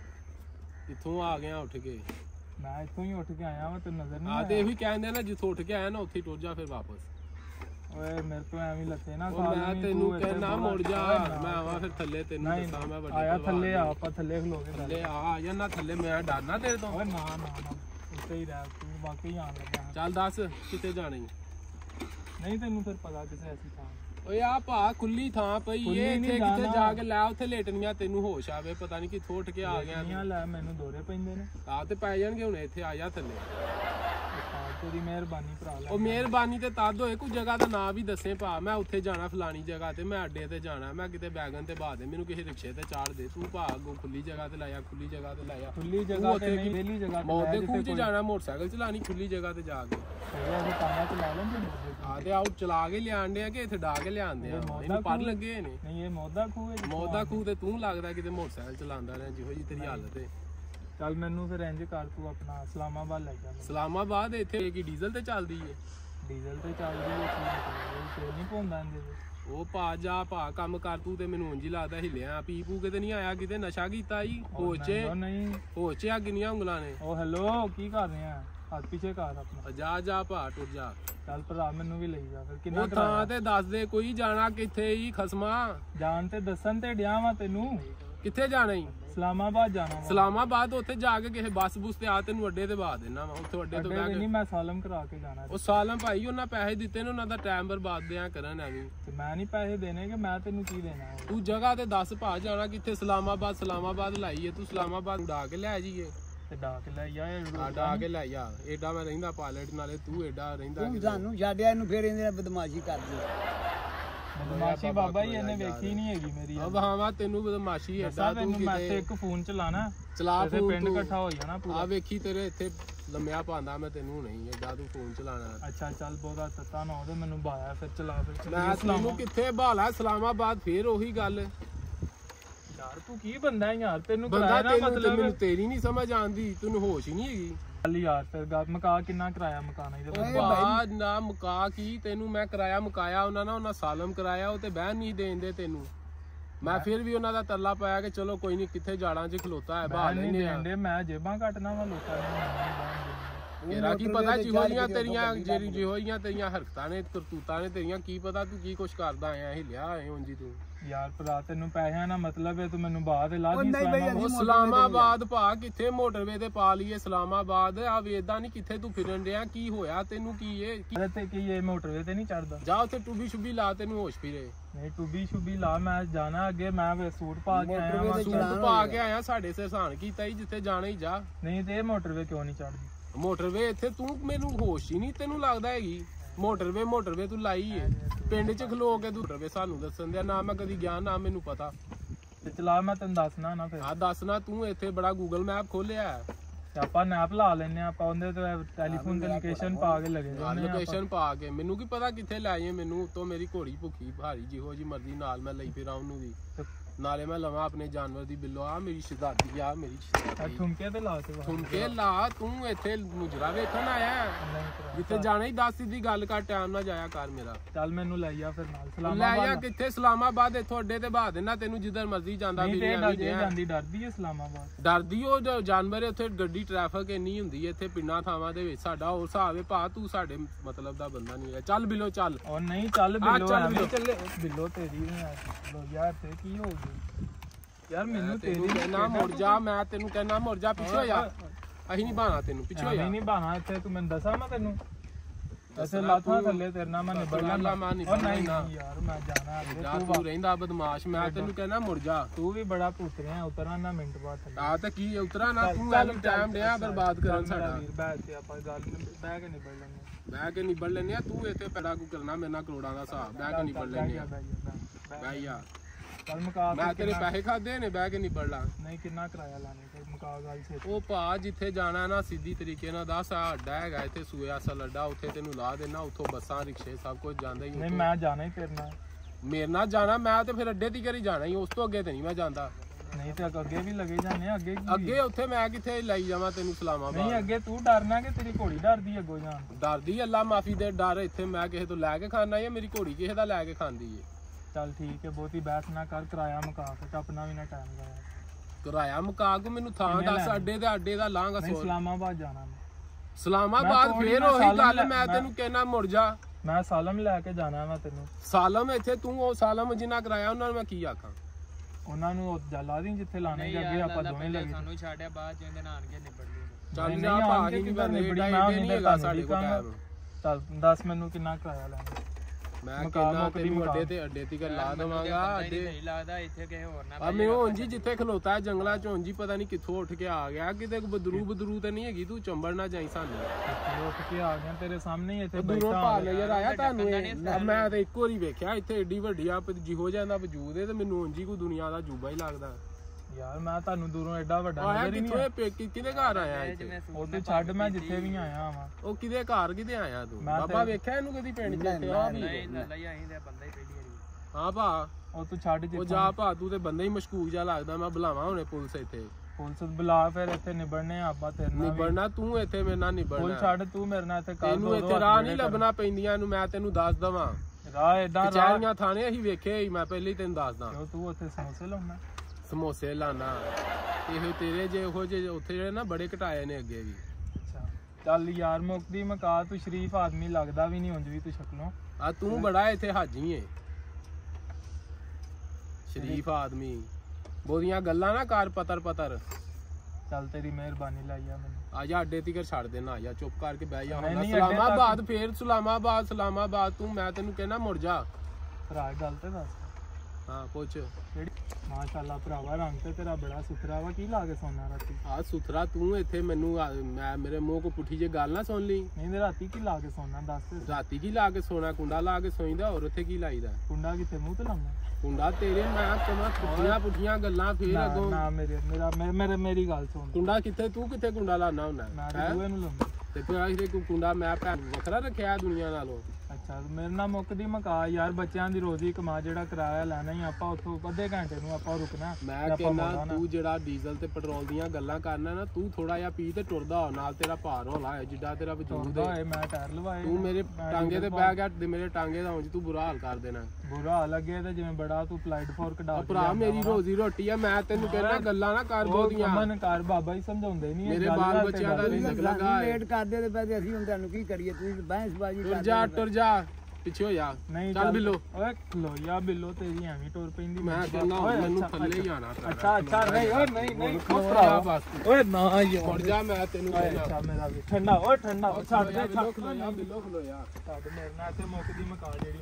ਇੱਥੋਂ ਆ ਗਿਆ ਉੱਠ ਕੇ ਮੈਂ ਇੱਥੋਂ ਹੀ ਉੱਠ ਕੇ ਆਇਆ ਵਾ ਤੈਨੂੰ ਨਜ਼ਰ ਨਹੀਂ ਆ ਤੇ ਇਹੋ ਹੀ ਕਹਿੰਦੇ ਨਾ ਜਿੱਥੋਂ ਉੱਠ ਕੇ ਆਇਆ ਨਾ ਉੱਥੇ ਹੀ ਟੁਰ ਜਾ ਫਿਰ ਵਾਪਸ ਓਏ ਮੇਰੇ ਤੋਂ ਐਵੇਂ ਲੱਥੇ ਨਾ ਸਾਲ ਮੈਂ ਤੈਨੂੰ ਕਹਿਣਾ ਮੁੜ ਜਾ ਮੈਂ ਆਵਾਂ ਫਿਰ ਥੱਲੇ ਤੈਨੂੰ ਦੱਸਾਂ ਮੈਂ ਵੱਡੇ ਆਇਆ ਥੱਲੇ ਆ ਆਪਾਂ ਥੱਲੇ ਖਲੋ ਕੇ ਥੱਲੇ ਆ ਆ ਜਾ ਨਾ ਥੱਲੇ ਮੈਂ ਡਰਨਾ ਤੇਰੇ ਤੋਂ ਓਏ ਨਾ ਨਾ ਨਾ ਉੱਤੇ ਹੀ ਰਹਿ ਤੂੰ ਵਾਕਈ ਆਣ ਲੱਗਾ ਚੱਲ ਦੱਸ ਕਿੱਥੇ ਜਾਣਾ ਈ ਨਹੀਂ ਤੈਨੂੰ ਫਿਰ ਪਤਾ ਕਿਸੇ ਐਸੀ ਥਾਂ ਓਏ ਆ ਭਾ ਖੁੱਲੀ ਥਾਂ ਪਈ ਇਹ ਇੱਥੇ ਕਿੱਥੇ ਜਾ ਕੇ ਲੈ ਉੱਥੇ ਲੇਟਣੀਆਂ ਤੈਨੂੰ ਹੋਸ਼ ਆਵੇ ਪਤਾ ਨਹੀਂ ਕਿੱਥੋਂ ਉੱਠ ਕੇ ਆ ਗਿਆ ਤੂੰ ਲੈ ਮੈਨੂੰ ਦੋਰੇ ਪੈਂਦੇ ਨੇ ਆ ਤੇ ਪੈ ਜਾਣਗੇ ਹੁਣ ਇੱਥੇ ਆ ਜਾ ਥੱਲੇ ਤੇਰੀ ਮਿਹਰਬਾਨੀ ਭਰਾ ਲੈ ਉਹ ਮਿਹਰਬਾਨੀ ਤੇ ਤਦ ਹੋਏ ਕੋਈ ਜਗ੍ਹਾ ਦਾ ਨਾਂ ਵੀ ਦੱਸੇ ਭਾ ਮੈਂ ਉੱਥੇ ਜਾਣਾ ਫਲਾਣੀ ਜਗ੍ਹਾ ਤੇ ਮੈਂ ਅੱਡੇ ਤੇ ਜਾਣਾ ਮੈਂ ਕਿਤੇ ਬੈਗਨ ਤੇ ਬਾਹ ਦੇ ਮੈਨੂੰ ਕਿਸੇ ਰਿਕਸ਼ੇ ਤੇ ਚਾੜ ਦੇ ਤੂੰ ਭਾ ਅੱਗੋਂ ਖੁੱਲੀ ਜਗ੍ਹਾ ਤੇ ਲਾਇਆ ਖੁੱਲੀ ਜਗ੍ਹਾ ਤੇ ਲਾਇਆ ਖੁੱਲੀ ਜਗ੍ਹਾ ਤੇ ਨਹੀਂ ਵਿਹਲੀ ਜਗ੍ਹਾ ਤੇ ਮੌਤ ਦੇ ਖੂਹ 'ਚ ਜਾਣਾ ਮੋਟਰਸਾਈਕਲ ਚਲਾਣੀ ਖੁੱਲੀ ਜਗ੍ਹਾ ਤੇ ਜਾ ਕੇ ਉਹ ਤਾਂਗਾ ਚਲਾ ਲੈਂਦੇ ਆ ਤੇ ਆਉ ਚਲਾ ਕੇ ਲਿਆਂਦੇ ਆ ਕਿ ਇੱਥੇ ਡਾ ਕੇ ਲਿਆਂਦੇ ਆ ਇਹਨੂੰ ਪਰ ਲੱਗੇ ਨੇ ਨਹੀਂ ਇਹ ਮੌਦਾ ਖੂਹ ਹੈ ਮੌਦਾ ਖੂਹ ਤੇ ਤੂੰ ਲੱਗਦਾ ਕਿਤੇ ਮੋਟਰਸਾਈਕਲ ਚਲਾਉਂਦਾ ਰਿਹਾ ਜਿਹੋ ਜੀ ਤੇਰੀ ਹਾਲਤ ਹੈ ਚੱਲ ਮੈਨੂੰ ਫਿਰ ਇੰਜ ਕਰ ਤੂੰ ਆਪਣਾ ਇਸਲਾਮਾਬਾਦ ਲੈ ਜਾ ਇਸਲਾਮਾਬਾਦ ਇੱਥੇ ਕੀ ਡੀਜ਼ਲ ਤੇ ਚੱਲਦੀ ਹੈ ਡੀਜ਼ਲ ਤੇ ਚੱਲਦੀ ਹੈ ਤੇ ਨਹੀਂ ਪਾਉਂਦਾ ਇਹਦੇ ਉਹ ਭਾ ਜਾ ਭਾ ਕੰਮ ਕਰ ਤੂੰ ਤੇ ਮੈਨੂੰ ਉਂਝ ਹੀ ਲੱਗਦਾ ਹਿੱਲਿਆ ਪੀ ਪੂ ਕਿਤੇ ਨਹੀਂ ਆਇਆ ਕਿਤੇ ਨਸ਼ਾ ਕੀਤਾ ਜੀ ਹੋਚੇ ਨਹੀਂ ਹੋਚੇ ਆ ਕਿੰਨੀਆਂ ਉਂਗਲਾਂ ਨੇ ਉਹ ਹੈਲੋ ਕੀ ਕਰ ਰਹੇ ਆ ਹੱਥ ਪਿੱਛੇ ਕਰ ਆਪਣਾ ਜਾ ਜਾ ਭਾ ਟੁਰ ਜਾ ਚੱਲ ਭਰਾ ਮੈਨੂੰ ਵੀ ਲਈ ਜਾ ਫਿਰ ਕਿੰਨਾ ਥਾਂ ਤੇ ਦੱਸ ਦੇ ਕੋਈ ਜਾਣਾ ਕਿੱਥੇ ਹੀ ਖਸਮਾ ਜਾਣ ਤੇ ਦੱਸਣ ਤੇ ਡਿਆ ਵਾ ਤੈਨੂੰ ਕਿੱਥੇ ਜਾਣਾ ਹੀ ਇਸਲਾਮਾਬਾਦ ਜਾਣਾ ਵਾ ਇਸਲਾਮਾਬਾਦ ਉੱਥੇ ਜਾ ਕੇ ਕਿਸੇ ਬੱਸ ਬੁਸ ਤੇ ਆ ਤੈਨੂੰ ਅੱਡੇ ਤੇ ਬਾਹ ਦੇਣਾ ਵਾ ਉੱਥੇ ਅੱਡੇ ਤੋਂ ਨਹੀਂ ਮੈਂ ਸਾਲਮ ਕਰਾ ਕੇ ਜਾਣਾ ਉਹ ਸਾਲਮ ਭਾਈ ਉਹਨਾਂ ਪੈਸੇ ਦਿੱਤੇ ਨੇ ਉਹਨਾਂ ਦਾ ਟਾਈਮ ਬਰਬਾਦ ਦਿਆਂ ਕਰਨ ਐਵੇਂ ਤੇ ਮੈਂ ਨਹੀਂ ਪੈਸੇ ਦੇਣੇ ਕਿ ਮੈਂ ਤੈਨੂੰ ਕੀ ਦੇਣਾ ਤੂੰ ਜਗ੍ਹਾ ਤੇ ਦੱਸ ਭਾ ਜਾਣਾ ਕਿੱਥੇ ਇਸਲਾਮਾਬਾਦ ਇਸਲਾਮਾਬਾਦ ਲਾਈ ਏ ਤੂੰ ਇਸਲਾਮਾਬਾਦ ਉਡਾ ਕੇ ਲੈ ਜਾਈਏ ਤੇ ਡਾ ਕੇ ਲੈ ਜਾ ਡਾ ਕੇ ਲੈ ਜਾ ਏਡਾ ਮੈਂ ਰਹਿੰਦਾ ਪਾਇਲਟ ਨਾਲੇ ਤੂੰ ਏਡਾ ਰਹਿੰਦਾ ਤੂੰ ਸਾਨੂੰ ਛੱਡਿਆ ਇਹਨੂੰ ਫੇਰ ਇਹਦੇ ਨਾਲ ਬਦਮਾਸ਼ੀ ਕਰਦੀ ਬਦਮਾਸ਼ੀ ਬਾਬਾ ਜੀ ਇਹਨੇ ਵੇਖੀ ਨਹੀਂ ਹੈਗੀ ਮੇਰੀ ਆ ਹਾਂ ਤੈਨੂੰ ਬਦਮਾਸ਼ੀ ਏਡਾ ਤੂੰ ਮੈਂ ਤੇ ਇੱਕ ਫੋਨ ਚਲਾਣਾ ਚਲਾ ਤੇ ਪਿੰਡ ਇਕੱਠਾ ਹੋ ਜਾਣਾ ਪੂਰਾ ਆ ਵੇਖੀ ਤੇਰੇ ਇੱਥੇ ਲੰਮਿਆ ਪਾਉਂਦਾ ਮੈਂ ਤੈਨੂੰ ਨਹੀਂ ਏਡਾ ਤੂੰ ਫੋਨ ਚਲਾਣਾ ਅੱਛਾ ਚੱਲ ਬਹੁਤਾ ਤੱਤਾ ਨਾ ਉਹਦੇ ਮੈਨੂੰ ਬਾਇਆ ਫਿਰ ਚਲਾ ਫਿਰ ਮੈਂ ਤੈਨੂੰ ਕਿੱਥੇ ਭਾਲਾ ਇਸਲਾਮਾਬਾਦ ਫੇਰ ਉਹੀ ਗੱਲ ਯਾਰ ਤੂੰ ਕੀ ਬੰਦਾ ਯਾਰ ਤੈਨੂੰ ਕਿਰਾਇਆ ਨਾ ਮਤਲਬ ਮੈਨੂੰ ਤੇਰੀ ਨਹੀਂ ਸਮਝ ਆਉਂਦੀ ਤੈਨੂੰ ਹੋਸ਼ ਹੀ ਨਹੀਂ ਹੈਗੀ ਚੱਲ ਯਾਰ ਫਿਰ ਗਾ ਮਕਾ ਕਿੰਨਾ ਕਿਰਾਇਆ ਮਕਾਨਾ ਇਹਦੇ ਬਾਅਦ ਨਾ ਮਕਾ ਕੀ ਤੈਨੂੰ ਮੈਂ ਕਿਰਾਇਆ ਮੁਕਾਇਆ ਉਹਨਾਂ ਨਾਲ ਉਹਨਾਂ ਸਾਲਮ ਕਰਾਇਆ ਉਹ ਤੇ ਬਹਿਨ ਨਹੀਂ ਦੇਂਦੇ ਤੈਨੂੰ ਮੈਂ ਫਿਰ ਵੀ ਉਹਨਾਂ ਦਾ ਤਰਲਾ ਪਾਇਆ ਕਿ ਚਲੋ ਕੋਈ ਨਹੀਂ ਕਿੱਥੇ ਜਾੜਾਂ 'ਚ ਖਲੋਤਾ ਹੈ ਬਾਹਰ ਲੈਣੇ ਆ ਮੈਂ ਜੇਬਾਂ ਕੱਟਣਾ ਵਾ ਲੋਕਾਂ ਨੂੰ ਤੇਰਾ ਕੀ ਪਤਾ ਜਿਹੋ ਜੀਆਂ ਤੇਰੀਆਂ ਜਿਹੜੀ ਜਿਹੋ ਜੀਆਂ ਤੇਰੀਆਂ ਹਰਕਤਾਂ ਨੇ ਕਰਤੂਤਾਂ ਨੇ ਤੇਰੀਆਂ ਕੀ ਪਤਾ ਤੂੰ ਕੀ ਕੁਛ ਕਰਦਾ ਆਇਆ ਹਿੱਲਿਆ ਆਏ ਉਂਝ ਤੂੰ ਯਾਰ ਭਰਾ ਤੈਨੂੰ ਪੈਸਿਆਂ ਦਾ ਮਤਲਬ ਹੈ ਤੂੰ ਮੈਨੂੰ ਬਾਅਦ ਲਾ ਦੀ ਇਸਲਾਮਾਬਾਦ ਭਾ ਕਿੱਥੇ ਮੋਟਰਵੇ ਤੇ ਪਾ ਲਈਏ ਇਸਲਾਮਾਬਾਦ ਆ ਵੇਦਾਂ ਨਹੀਂ ਕਿੱਥੇ ਤੂੰ ਫਿਰਨ ਰਿਹਾ ਕੀ ਹੋਇਆ ਤੈਨੂੰ ਕੀ ਇਹ ਤੇ ਕੀ ਇਹ ਮੋਟਰਵੇ ਤੇ ਨਹੀਂ ਚੜਦਾ ਜਾ ਉੱਥੇ ਟੂਬੀ ਸ਼ੁਬੀ ਲਾ ਤੈਨੂੰ ਹੋਸ਼ ਫਿਰੇ ਨਹੀਂ ਟੂਬੀ ਸ਼ੁਬੀ ਲਾ ਮੈਂ ਜਾਣਾ ਅੱਗੇ ਮੈਂ ਸੂਟ ਪਾ ਕੇ ਆਇਆ ਸੂਟ ਪਾ ਕੇ ਆਇਆ ਸਾਡੇ ਸਿਰ ਸਾਨ ਕੀਤਾ ਹੀ ਜਿੱਥੇ ਜਾਣਾ ਹੀ ਜਾ ਨਹੀਂ ਤੇ ਇਹ ਮੋਟਰਵੇ ਕਿਉਂ ਨਹੀਂ ਚੜਦੀ ਮੋਟਰਵੇ ਇੱਥੇ ਤੂੰ ਮੈਨੂੰ ਹੋਸ਼ ਹੀ ਨਹੀਂ ਤੈਨੂੰ ਲੱਗਦਾ ਹੈਗੀ ਮੋਟਰਵੇ ਮੋਟਰਵੇ ਤੂੰ ਲਾਈ ਏ ਪਿੰਡ 'ਚ ਖਲੋ ਕੇ ਤੂੰ ਮੋਟਰਵੇ ਸਾਨੂੰ ਦੱਸਣ ਦਿਆ ਨਾ ਮੈਂ ਕਦੀ ਗਿਆ ਨਾ ਮੈਨੂੰ ਪਤਾ ਤੇ ਚਲਾ ਮੈਂ ਤੈਨੂੰ ਦੱਸਣਾ ਨਾ ਫਿਰ ਆ ਦੱਸਣਾ ਤੂੰ ਇੱਥੇ ਬੜਾ ਗੂਗਲ ਮੈਪ ਖੋਲਿਆ ਆਪਾਂ ਮੈਪ ਲਾ ਲੈਨੇ ਆਪਾਂ ਉਹਦੇ ਤੇ ਟੈਲੀਫੋਨ ਤੇ ਲੋਕੇਸ਼ਨ ਪਾ ਕੇ ਲੱਗੇ ਜਾਂਦੇ ਆ ਲੋਕੇਸ਼ਨ ਪਾ ਕੇ ਮੈਨੂੰ ਕੀ ਪਤਾ ਕਿੱਥੇ ਲੈ ਜਾਏ ਮੈਨੂੰ ਉਤੋਂ ਮੇਰੀ ਘੋੜੀ ਭੁੱਖੀ ਭਾਰੀ ਜਿਹੋ ਜੀ ਮਰਜ਼ੀ ਨਾਲ ਮੈਂ ਲਈ ਫਿਰਾਂ ਉਹਨੂੰ ਵੀ ਨਾਲੇ ਮੈਂ ਲਵਾਂ ਆਪਣੇ ਜਾਨਵਰ ਦੀ ਬਿੱਲੋ ਆ ਮੇਰੀ ਸ਼ਹਜ਼ਾਦੀ ਆ ਮੇਰੀ ਸ਼ਹਜ਼ਾਦੀ ਠੁਮਕੇ ਤੇ ਲਾ ਕੇ ਠੁਮਕੇ ਲਾ ਤੂੰ ਇੱਥੇ ਮੁਜਰਾ ਵੇਖਣ ਆਇਆ ਜਿੱਥੇ ਜਾਣਾ ਹੀ ਦੱਸ ਦੀ ਗੱਲ ਕਰ ਟਾਈਮ ਨਾ ਜਾਇਆ ਕਰ ਮੇਰਾ ਚੱਲ ਮੈਨੂੰ ਲੈ ਜਾ ਫਿਰ ਨਾਲ ਲੈ ਜਾ ਕਿੱਥੇ ਇਸਲਾਮਾਬਾਦ ਇੱਥੋਂ ਅੱਡੇ ਤੇ ਬਾਹ ਦੇਣਾ ਤੈਨੂੰ ਜਿੱਧਰ ਮਰਜ਼ੀ ਜਾਂਦਾ ਵੀ ਜਾਂਦੀ ਡਰਦੀ ਹੈ ਇਸਲਾਮਾਬਾਦ ਡਰਦੀ ਉਹ ਜਾਨਵਰ ਉੱਥੇ ਗੱਡੀ ਟ੍ਰੈਫਿਕ ਇੰਨੀ ਹੁੰਦੀ ਹੈ ਇੱਥੇ ਪਿੰਡਾਂ ਥਾਵਾਂ ਦੇ ਵਿੱਚ ਸਾਡਾ ਹੋਰ ਹਿਸਾਬ ਹੈ ਭਾ ਤੂੰ ਸਾਡੇ ਮਤਲਬ ਦਾ ਬੰਦਾ ਨਹੀਂ ਹੈ ਚੱਲ ਬਿੱਲੋ ਚੱਲ ਉਹ ਨਹੀਂ ਚੱਲ ਬਿੱਲੋ ਚੱਲੇ ਬਿੱਲੋ ਤੇਰੀ ਨਹੀਂ ਆ ਯਾਰ ਤੇ ਕੀ ਹੋ ਗਿਆ ਯਾਰ ਮੈਨੂੰ ਤੇਰੀ ਕਹਿਣਾ ਮੁੜ ਜਾ ਮੈਂ ਤੈਨੂੰ ਕਹਿਣਾ ਮੁੜ ਜਾ ਪਿੱਛੇ ਹੋ ਜਾ ਅਸੀਂ ਨਹੀਂ ਬਾਣਾ ਤੈਨੂੰ ਪਿੱਛੇ ਹੋ ਜਾ ਨਹੀਂ ਬਾਣਾ ਇੱਥੇ ਤੂੰ ਮੈਨੂੰ ਦੱਸਾਂ ਮੈਂ ਤੈਨੂੰ ऐसे लाथा थल्ले तेरे ना मैं निबड़ ला मैं और नहीं यार मैं जाना है जा तू रहंदा बदमाश मैं तेनू कहना मुड़ जा तू भी बड़ा पुੱਤ ਰਿਹਾ ਉਤਰਾ ਨਾ ਮਿੰਟ ਬਾਅਦ ਥੱਲੇ ਆ ਤੇ ਕੀ ਉਤਰਾ ਨਾ ਤੂੰ ਐਵੇਂ ਟਾਈਮ ਡਿਆ ਬਰਬਾਦ ਕਰਨ ਸਾਡਾ ਬੈਠ ਤੇ ਆਪਾਂ ਗੱਲ ਬਹਿ ਕੇ ਨਿਬੜ ਲੈਂਦੇ ਬਹਿ ਕੇ ਨਿਬੜ ਲੈਨੇ ਆ ਤੂੰ ਇੱਥੇ ਪੈੜਾ ਕੋ ਕਰਨਾ ਮੇਰੇ ਨਾਲ ਕਰੋੜਾਂ ਦਾ ਹਿਸਾਬ ਬਹਿ ਕੇ ਨਿਬੜ ਲੈਨੇ ਆ ਬਹਿ ਜਾ ਚੱਲ ਮੁਕਾ ਮੈਂ ਤੇਰੇ ਪੈਸੇ ਖਾਦੇ ਨੇ ਬਹਿ ਕੇ ਨਿਬੜ ਲਾ ਨਹੀਂ ਕਿੰਨਾ ਕਿਰਾਇਆ ਲਾਣੇ ਫਿਰ ਮੁਕਾ ਗੱਲ ਸੇ ਉਹ ਭਾ ਜਿੱਥੇ ਜਾਣਾ ਨਾ ਸਿੱਧੀ ਤਰੀਕੇ ਨਾਲ ਦੱਸ ਆ ਅੱਡਾ ਹੈਗਾ ਇੱਥੇ ਸੂਏ ਅਸਲ ਅੱਡਾ ਉੱਥੇ ਤੈਨੂੰ ਲਾ ਦੇਣਾ ਉੱਥੋਂ ਬੱਸਾਂ ਰਿਕਸ਼ੇ ਸਭ ਕੁਝ ਜਾਂਦਾ ਹੀ ਨਹੀਂ ਮੈਂ ਜਾਣਾ ਹੀ ਤੇਰੇ ਨਾਲ ਮੇਰੇ ਨਾਲ ਜਾਣਾ ਮੈਂ ਤੇ ਫਿਰ ਅੱਡੇ ਤੀਕਰ ਹੀ ਜਾਣਾ ਹੀ ਉਸ ਤੋਂ ਅੱਗੇ ਤੇ ਨਹੀਂ ਮੈਂ ਜਾਂਦਾ ਨਹੀਂ ਤੇ ਅੱਗੇ ਵੀ ਲੱਗੇ ਜਾਂਦੇ ਅੱਗੇ ਅੱਗੇ ਉੱਥੇ ਮੈਂ ਕਿੱਥੇ ਲਈ ਜਾਵਾਂ ਤੈਨੂੰ ਸਲਾਮਾਬਾਦ ਨਹੀਂ ਅੱਗੇ ਤੂੰ ਡਰਨਾ ਕਿ ਤੇਰੀ ਘੋੜੀ ਡਰਦੀ ਅੱਗੋਂ ਜਾਣ ਡਰਦੀ ਅੱਲਾ ਮਾਫੀ ਦੇ ਡਰ ਇੱਥੇ ਮੈਂ ਕਿਸੇ ਤੋਂ ਲੈ ਕੇ ਖਾਣਾ ਜਾਂ ਮੇਰੀ ਘੋੜੀ ਕਿਸੇ ਦਾ ਲੈ ਕੇ ਖਾਂਦੀ ਏ ਚੱਲ ਠੀਕ ਹੈ ਬਹੁਤੀ ਬਹਿਸ ਨਾ ਕਰ ਕਿਰਾਇਆ ਮੁਕਾ ਕੇ ਆਪਣਾ ਵੀ ਨਾ ਟਾਈਮ ਲਾਇਆ ਕਿਰਾਇਆ ਮੁਕਾ ਕੇ ਮੈਨੂੰ ਥਾਂ ਦੱਸ ਅੱਡੇ ਦੇ ਅੱਡੇ ਦਾ ਲਾਂਗਾ ਨਹੀਂ ਸਲਾਮਾਬਾਦ ਜਾਣਾ ਮੈਂ ਸਲਾਮਾਬਾਦ ਫੇਰ ਉਹੀ ਗੱਲ ਮੈਂ ਤੈਨੂੰ ਕਹਿਣਾ ਮੁੜ ਜਾ ਮੈਂ ਸਾਲਮ ਲੈ ਕੇ ਜਾਣਾ ਮੈਂ ਤੈਨੂੰ ਸਾਲਮ ਇੱਥੇ ਤੂੰ ਉਹ ਸਾਲਮ ਜਿੰਨਾ ਕਰਾਇਆ ਉਹਨਾਂ ਨੂੰ ਮੈਂ ਕੀ ਆਖਾਂ ਉਹਨਾਂ ਨੂੰ ਜਲਾ ਦੀ ਜਿੱਥੇ ਲਾਣੇ ਅੱਗੇ ਆਪਾਂ ਦੋਵੇਂ ਲੱਗੇ ਸਾਨੂੰ ਛੱਡਿਆ ਬਾਅਦ ਚ ਇਹਦੇ ਨਾਨਕੇ ਨਿਬੜ ਲਈ ਚੱਲ ਜਾ ਭਾਜੀ ਨਹੀਂ ਬੰਦੇ ਬੜਾ ਨਹੀਂ ਹੈਗਾ ਸਾਡੇ ਕੋਲ ਟਾਈਮ ਚੱਲ ਦੱਸ ਮੈਨੂੰ ਕਿੰਨਾ ਕਿਰਾਇਆ ਲੈਣਾ ਮੈਂ ਕਿੰਨਾ ਤੈਨੂੰ ਅੱਡੇ ਤੇ ਅੱਡੇ ਤੇ ਲਾ ਦੇਵਾਂਗਾ ਅੱਡੇ ਨਹੀਂ ਲੱਗਦਾ ਇੱਥੇ ਕਿਸੇ ਹੋਰ ਨਾਲ ਆ ਮੈਂ ਉਂਝ ਜਿੱਥੇ ਖਲੋਤਾ ਜੰਗਲਾਂ ਚ ਉਂਝ ਪਤਾ ਨਹੀਂ ਕਿੱਥੋਂ ਉੱਠ ਕੇ ਆ ਗਿਆ ਕਿਤੇ ਬਦਰੂ ਬਦਰੂ ਤੇ ਨਹੀਂ ਹੈਗੀ ਤੂੰ ਚੰਬੜ ਨਾ ਜਾਈ ਸਾਨੂੰ ਉੱਠ ਕੇ ਆ ਗਿਆ ਤੇਰੇ ਸਾਹਮਣੇ ਹੀ ਇੱਥੇ ਦੂਰੋਂ ਭਾਲ ਨਜ਼ਰ ਆਇਆ ਤੁਹਾਨੂੰ ਮੈਂ ਤਾਂ ਇੱਕੋ ਵਾਰੀ ਵੇਖਿਆ ਇੱਥੇ ਏਡੀ ਵੱਡੀ ਆ ਜਿਹੋ ਜਿਹਾ ਦਾ ਵਜੂਦ ਹੈ ਤੇ ਮੈਨੂੰ ਉਂਝ ਹੀ ਕੋਈ ਦੁਨੀਆ ਦਾ ਜੂਬਾ ਹੀ ਲੱਗਦਾ ਯਾਰ ਮੈਂ ਤੁਹਾਨੂੰ ਦੂਰੋਂ ਐਡਾ ਵੱਡਾ ਨਜ਼ਰ ਹੀ ਨਹੀਂ ਆਇਆ ਕਿੱਥੇ ਕਿਹਦੇ ਘਰ ਆਇਆ ਇੱਥੇ ਉਹ ਤੇ ਛੱਡ ਮੈਂ ਜਿੱਥੇ ਵੀ ਆਇਆ ਵਾਂ ਉਹ ਕਿਹਦੇ ਘਰ ਕਿਤੇ ਆਇਆ ਤੂੰ ਬਾਬਾ ਵੇਖਿਆ ਇਹਨੂੰ ਕਦੀ ਪਿੰਡ ਚ ਇੱਥੇ ਆ ਵੀ ਨਹੀਂ ਲੱਲਾ ਹੀ ਆਹੀਂ ਦੇ ਬੰਦਾ ਹੀ ਪਹਿਲੀ ਵਾਰੀ ਹਾਂ ਭਾ ਉਹ ਤੂੰ ਛੱਡ ਉਹ ਜਾ ਭਾ ਤੂੰ ਤੇ ਬੰਦਾ ਹੀ ਮਸ਼ਕੂਕ ਜਿਹਾ ਲੱਗਦਾ ਮੈਂ ਬੁਲਾਵਾਂ ਹੁਣੇ ਪੁਲਿਸ ਇੱਥੇ ਪੁਲਿਸ ਬੁਲਾ ਫਿਰ ਇੱਥੇ ਨਿਬੜਨੇ ਆਪਾਂ ਤੇਰੇ ਨਾਲ ਨਿਬੜਨਾ ਤੂੰ ਇੱਥੇ ਮੇਰੇ ਨਾਲ ਨਿਬੜਨਾ ਪੁਲਿਸ ਛੱਡ ਤੂੰ ਮੇਰੇ ਨਾਲ ਇੱਥੇ ਕਰ ਤੈਨੂੰ ਇੱਥੇ ਰਾਹ ਨਹੀਂ ਲੱਭਣਾ ਪੈਂਦੀਆਂ ਨੂੰ ਮੈਂ ਤੈਨੂੰ ਦੱਸ ਦਵਾਂ ਰਾਹ ਐਡਾ ਰਾਹ ਕਚਹਿਰੀਆਂ ਥਾਣੇ ਅਸੀਂ ਵੇਖੇ ਹੀ ਮੈਂ ਪਹਿਲੇ ਹੀ ਤੈਨੂੰ ਦੱਸਦਾ ਕਿਉਂ ਤੂੰ ਉੱਥੇ ਸਮੋਸੇ ਲਾਉਣਾ ਸਮੋਸੇ ਲਾਣਾ ਇਹੋ ਤੇਰੇ ਜੇ ਇਹੋ ਜਿਹੇ ਉੱਥੇ ਜਿਹੜੇ ਨਾ ਬੜੇ ਘਟਾਏ ਨੇ ਅੱਗੇ ਵੀ ਅੱਛਾ ਚੱਲ ਯਾਰ ਮੁਕਦੀ ਮਕਾ ਤੂੰ ਸ਼ਰੀਫ ਆਦਮੀ ਲੱਗਦਾ ਵੀ ਨਹੀਂ ਉਂਝ ਵੀ ਤੂੰ ਸ਼ਕਲੋਂ ਆ ਤੂੰ ਬੜਾ ਇੱਥੇ ਹਾਜੀ ਏ ਸ਼ਰੀਫ ਆਦਮੀ ਬਹੁਤੀਆਂ ਗੱਲਾਂ ਨਾ ਕਰ ਪਤਰ ਪਤਰ ਚੱਲ ਤੇਰੀ ਮਿਹਰਬਾਨੀ ਲਾਈ ਆ ਮੈਨੂੰ ਆ ਜਾ ਅੱਡੇ ਤੀਕਰ ਛੱਡ ਦੇਣਾ ਆ ਜਾ ਚੁੱਪ ਕਰਕੇ ਬਹਿ ਜਾ ਹੁਣ ਸਲਾਮਾਬਾਦ ਫੇਰ ਸਲਾਮਾਬਾਦ ਸਲਾਮਾਬਾਦ ਤੂੰ ਮੈਂ ਤੈਨੂੰ ਕਹਿਣਾ ਮੁੜ ਜਾ ਭਰਾ ਗੱਲ ਤੇ ਦੱਸ ਹਾਂ ਪੁੱਛ ਜਿਹੜੀ ਮਾਸ਼ਾਅੱਲਾ ਭਰਾਵਾ ਰੰਗ ਤੇ ਤੇਰਾ ਬੜਾ ਸੁਥਰਾ ਵਾ ਕੀ ਲਾ ਕੇ ਸੌਣਾ ਰਾਤੀ ਆ ਸੁਥਰਾ ਤੂੰ ਇੱਥੇ ਮੈਨੂੰ ਮੈਂ ਮੇਰੇ ਮੂੰਹ ਕੋ ਪੁੱਠੀ ਜੇ ਗੱਲ ਨਾ ਸੁਣ ਲਈ ਨਹੀਂ ਤੇ ਰਾਤੀ ਕੀ ਲਾ ਕੇ ਸੌਣਾ ਦੱਸ ਰਾਤੀ ਕੀ ਲਾ ਕੇ ਸੋਣਾ ਕੁੰਡਾ ਲਾ ਕੇ ਸੋਈਦਾ ਹੋਰ ਉੱਥੇ ਕੀ ਲਾਈਦਾ ਕੁੰਡਾ ਕਿੱਥੇ ਮੂੰਹ ਤੇ ਲਾਉਣਾ ਕੁੰਡਾ ਤੇਰੇ ਮੈਂ ਕਮਾ ਪੁੱਠੀਆਂ ਪੁੱਠੀਆਂ ਗੱਲਾਂ ਫੇਰ ਅੱਗੋਂ ਨਾ ਮੇਰੇ ਮੇਰਾ ਮੇਰੇ ਮੇਰੀ ਗੱਲ ਸੁਣ ਕੁੰਡਾ ਕਿੱਥੇ ਤੂੰ ਕਿੱਥੇ ਕੁੰਡਾ ਲਾਣਾ ਹੁੰਦਾ ਮੈਂ ਦੂਏ ਨੂੰ ਲਾਉਂਦਾ ਤੇ ਤੂੰ ਆਖਦੇ ਕੋ ਕੁੰਡਾ ਮੈਂ ਭੈਣ ਵੱਖਰਾ ਰੱਖਿਆ ਦੁਨੀਆ ਨਾਲੋਂ ਅੱਛਾ ਮੇਰੇ ਨਾਲ ਮੁੱਕਦੀ ਮਕਾ ਯਾਰ ਬੱਚਿਆਂ ਦੀ ਰੋਜ਼ੀ ਕਮਾ ਜਿਹੜਾ ਕਿਰਾਇਆ ਲੈਣਾ ਹੀ ਆਪਾਂ ਉੱਥੋਂ ਅੱਧੇ ਘੰਟੇ ਨੂੰ ਆਪਾਂ ਰੁਕਣਾ ਮੈਂ ਕਹਿੰਦਾ ਤੂੰ ਜਿਹੜਾ ਡੀਜ਼ਲ ਤੇ ਪੈਟਰੋਲ ਦੀਆਂ ਗੱਲਾਂ ਕਰਨਾ ਨਾ ਤੂੰ ਥੋੜਾ ਜਿਹਾ ਪੀ ਤੇ ਟੁਰਦਾ ਹੋ ਨਾਲ ਤੇਰਾ ਭਾਰ ਹੋਲਾ ਹੈ ਜਿੱਡਾ ਤੇਰਾ ਵਜੂਦ ਹੈ ਮੈਂ ਟਾਇਰ ਲਵਾਏ ਤੂੰ ਮੇਰੇ ਟਾਂਗੇ ਤੇ ਬਹਿ ਗਿਆ ਤੇ ਮੇਰੇ ਟਾਂਗੇ ਦਾ ਉਂਝ ਤੂੰ ਬੁਰਾ ਹਾਲ ਕਰ ਦੇਣਾ ਬੁਰਾ ਹਾਲ ਲੱਗੇ ਤੇ ਜਿਵੇਂ ਬੜਾ ਤੂੰ ਫਲਾਈਟ ਫੋਰਕ ਡਾਲ ਭਰਾ ਮੇਰੀ ਰੋਜ਼ੀ ਰੋਟੀ ਆ ਮੈਂ ਤੈਨੂੰ ਕਹਿੰਦਾ ਗੱਲਾਂ ਨਾ ਕਰ ਬਹੁਤੀਆਂ ਮਨ ਕਰ ਬਾਬਾ ਹੀ ਸਮਝਾਉਂਦੇ ਨਹੀਂ ਮੇਰੇ ਬਾਲ ਬੱਚਿਆਂ ਦਾ ਰਿਜ਼ਕ ਲੱਗਾ ਹੈ ਲੇਟ ਕਰਦੇ ਤੇ ਪਹਿਲੇ ਅਸੀਂ ਹੁਣ ਤੁਹਾਨੂੰ ਕੀ ਕਰੀਏ ਤੁਸੀਂ ਬਹਿਸਬਾਜ਼ੀ ਟੁਰ ਜਾ ਟੁਰ ਜਾ ਪਿੱਛੇ ਹੋ ਜਾ ਨਹੀਂ ਚੱਲ ਬਿੱਲੋ ਓਏ ਖਲੋ ਜਾ ਬਿੱਲੋ ਤੇਰੀ ਐਵੇਂ ਟੁਰ ਪੈਂਦੀ ਮੈਂ ਕਹਿੰਦਾ ਮੈਨੂੰ ਥੱਲੇ ਹੀ ਆਣਾ ਅੱਛਾ ਅੱਛਾ ਨਹੀਂ ਓਏ ਨਹੀਂ ਨਹੀਂ ਭਰਾ ਬਸ ਓਏ ਨਾ ਯਾਰ ਮੁੜ ਜਾ ਮੈਂ ਤੈਨੂੰ ਕਹਿੰਦਾ ਅੱਛਾ ਮੇਰਾ ਵੀ ਠੰਡਾ ਓਏ ਠੰਡਾ ਛੱਡ ਦੇ ਬਿੱਲੋ ਖਲੋ ਜਾ ਬਿੱਲੋ ਖਲੋ ਜਾ ਛੱਡ ਮੇਰੇ ਨਾਲ ਤੇ ਮੁੱਕਦੀ ਮਕਾ ਜਿਹੜੀ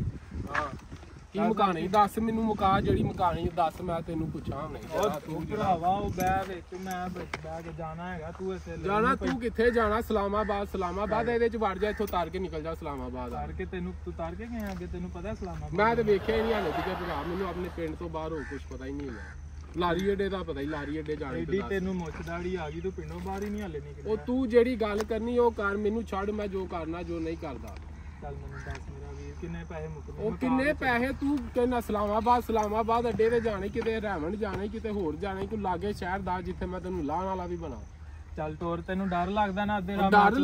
ਮਕਾ ਹਾਂ ਕੀ ਮੁਕਾਣੀ ਦੱਸ ਮੈਨੂੰ ਮੁਕਾ ਜਿਹੜੀ ਮੁਕਾਣੀ ਦੱਸ ਮੈਂ ਤੈਨੂੰ ਪੁੱਛਾਂ ਨਹੀਂ ਤੂੰ ਭਰਾਵਾ ਉਹ ਬਹਿ ਵਿੱਚ ਮੈਂ ਬਹਿ ਕੇ ਜਾਣਾ ਹੈਗਾ ਤੂੰ ਇਸੇ ਜਾਣਾ ਤੂੰ ਕਿੱਥੇ ਜਾਣਾ ਸਲਾਮਾਬਾਦ ਸਲਾਮਾਬਾਦ ਇਹਦੇ ਚ ਵੜ ਜਾ ਇੱਥੋਂ ਤਾਰ ਕੇ ਨਿਕਲ ਜਾ ਸਲਾਮਾਬਾਦ ਤਾਰ ਕੇ ਤੈਨੂੰ ਤੂੰ ਤਾਰ ਕੇ ਗਿਆ ਅੱਗੇ ਤੈਨੂੰ ਪਤਾ ਸਲਾਮਾਬਾਦ ਮੈਂ ਤੇ ਵੇਖਿਆ ਹੀ ਨਹੀਂ ਹਾਲੇ ਤੱਕ ਭਰਾ ਮੈਨੂੰ ਆਪਣੇ ਪਿੰਡ ਤੋਂ ਬਾਹਰ ਹੋ ਕੁਝ ਪਤਾ ਹੀ ਨਹੀਂ ਹੈਗਾ ਲਾਰੀ ਅੱਡੇ ਦਾ ਪਤਾ ਹੀ ਲਾਰੀ ਅੱਡੇ ਜਾਣੇ ਐਡੀ ਤੈਨੂੰ ਮੁੱਛਦਾੜੀ ਆ ਗਈ ਤੂੰ ਪਿੰਡੋਂ ਬਾਹਰ ਹੀ ਨਹੀਂ ਹਾਲੇ ਨਿਕਲਿਆ ਉਹ ਤੂੰ ਜਿਹੜੀ ਗੱਲ ਕਰਨੀ ਉਹ ਕਰ ਮੈਨੂੰ ਛੱਡ ਮੈਂ ਜੋ ਕਰਨਾ ਜੋ ਨਹੀਂ ਕਰਦਾ ਚੱਲ ਮੈਨੂੰ ਦੱਸ ਮੇਰਾ ਵੀਰ ਕਿੰਨੇ ਪੈਸੇ ਮੁੱਕਦੇ ਉਹ ਕਿੰਨੇ ਪੈਸੇ ਤੂੰ ਕਹਿੰਦਾ ਸਲਾਮਾਬਾਦ ਸਲਾਮਾਬਾਦ ਅੱਡੇ ਤੇ ਜਾਣੇ ਕਿਤੇ ਰਹਿਮਣ ਜਾਣੇ ਕਿਤੇ ਹੋਰ ਜਾਣੇ ਕੋਈ ਲਾਗੇ ਸ਼ਹਿਰ ਦਾ ਜਿੱਥੇ ਮੈਂ ਤੈਨੂੰ ਲਾਹਣ ਵਾਲਾ ਵੀ ਬਣਾ ਚੱਲ ਤੋਰ ਤੈਨੂੰ ਡਰ ਲੱਗਦਾ ਨਾ ਅੱਧੇ ਰਾਹ ਡਰ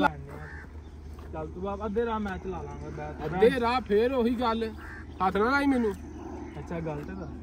ਚੱਲ ਤੂੰ ਬਾਪ ਅੱਧੇ ਰਾਹ ਮੈਂ ਚਲਾ ਲਾਂਗਾ ਬੈਠ ਅੱਧੇ ਰਾਹ ਫੇਰ ਉਹੀ ਗੱਲ ਹੱਥ ਨਾ ਲਾਈ ਮੈਨੂੰ ਅੱਛਾ ਗੱਲ ਤੇ ਦਾ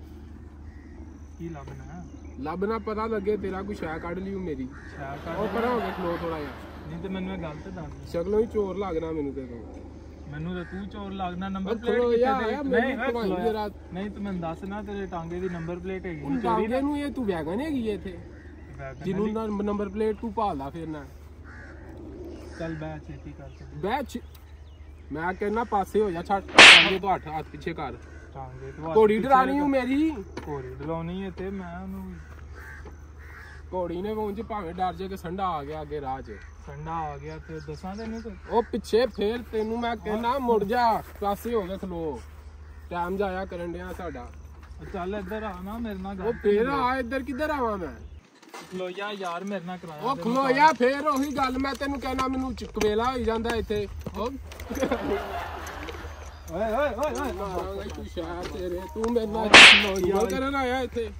ਕੀ ਲੱਭਣਾ ਲੱਭਣਾ ਪਤਾ ਲੱਗੇ ਤੇਰਾ ਕੋਈ ਸ਼ੈ ਕੱਢ ਲਿਓ ਮੇਰੀ ਸ਼ੈ ਕੱਢ ਉਹ ਪਰਾਂ ਹੋ ਗਿਆ ਖਲੋ ਥੋੜਾ ਜਿਹਾ ਨਹੀਂ ਤੇ ਮੈਨੂੰ ਇਹ ਗੱਲ ਤੇ ਦੱਸ ਸ਼ਕਲੋਂ ਹੀ ਚੋਰ ਲੱਗਣਾ ਮੈਨੂੰ ਤੇ ਤੂੰ ਮੈਨੂੰ ਤੇ ਤੂੰ ਚੋਰ ਲੱਗਦਾ ਨੰਬਰ ਖਲੋ ਪਲੇਟ ਜਾ ਕਿੱਥੇ ਨਹੀਂ ਨਹੀਂ ਤੂੰ ਮੈਨੂੰ ਦੱਸ ਨਾ ਤੇਰੇ ਟਾਂਗੇ ਦੀ ਨੰਬਰ ਪਲੇਟ ਹੈਗੀ ਟਾਂਗੇ ਨੂੰ ਇਹ ਤੂੰ ਵੈਗਨ ਹੈਗੀ ਇੱਥੇ ਜਿਹਨੂੰ ਨੰਬਰ ਪਲੇਟ ਤੂੰ ਭਾਲਦਾ ਫਿਰਨਾ ਚੱਲ ਬੈ ਛੇਤੀ ਕਰ ਚੱਲ ਬੈਚ ਮੈਂ ਕਹਿੰਦਾ ਪਾਸੇ ਹੋ ਜਾ ਛੱਡ ਟਾਂਗੇ ਤੋਂ ਅੱਠ ਹੱਥ ਪਿੱਛੇ ਕਰ ਟਾਂਗੇ ਤੋਂ ਘੋੜੀ ਡਰਾਣੀ ਹੂੰ ਮੇਰੀ ਘੋੜੀ ਡਲਾਉਣੀ ਹੈ ਤੇ ਮੈਂ ਉਹਨੂੰ ਘੋੜੀ ਨੇ ਉਂਝ ਭਾਵੇਂ ਡਰ ਜੇ ਕਿ ਸੰਡਾ ਆ ਗਿਆ ਅੱਗੇ ਰਾਹ 'ਚ ਸੰਡਾ ਆ ਗਿਆ ਤੇ ਦੱਸਾਂ ਤੈਨੂੰ ਤੇ ਉਹ ਪਿੱਛੇ ਫੇਰ ਤੈਨੂੰ ਮੈਂ ਕਹਿੰਦਾ ਮੁੜ ਜਾ ਪਾਸੇ ਹੋ ਕੇ ਖਲੋ ਟਾਈਮ ਜਾਇਆ ਕਰਨ ਡਿਆ ਸਾਡਾ ਚੱਲ ਇੱਧਰ ਆ ਨਾ ਮੇਰੇ ਨਾਲ ਉਹ ਗੱਲ ਫੇਰ ਆ ਇੱਧਰ ਕਿੱਧਰ ਆਵਾਂ ਮੈਂ ਖਲੋਇਆ ਯਾਰ ਮੇਰੇ ਨਾਲ ਕਰਾਇਆ ਉਹ ਖਲੋਇਆ ਫੇਰ ਉਹੀ ਗੱਲ ਮੈਂ ਤੈਨੂੰ ਕਹਿਣਾ ਮੈਨੂੰ ਚਕਵੇਲਾ ਹੋਈ ਜਾਂਦਾ ਇੱਥੇ ਉਹ ਓਏ ਓਏ ਓਏ ਓਏ ਮਾਰਾਂਗਾ ਤੂੰ ਸ਼ਾਹ ਤੇਰੇ ਤੂੰ ਮੇਰੇ ਨਾਲ ਖਲੋਇਆ ਕਰਨ ਆਇਆ ਇੱਥੇ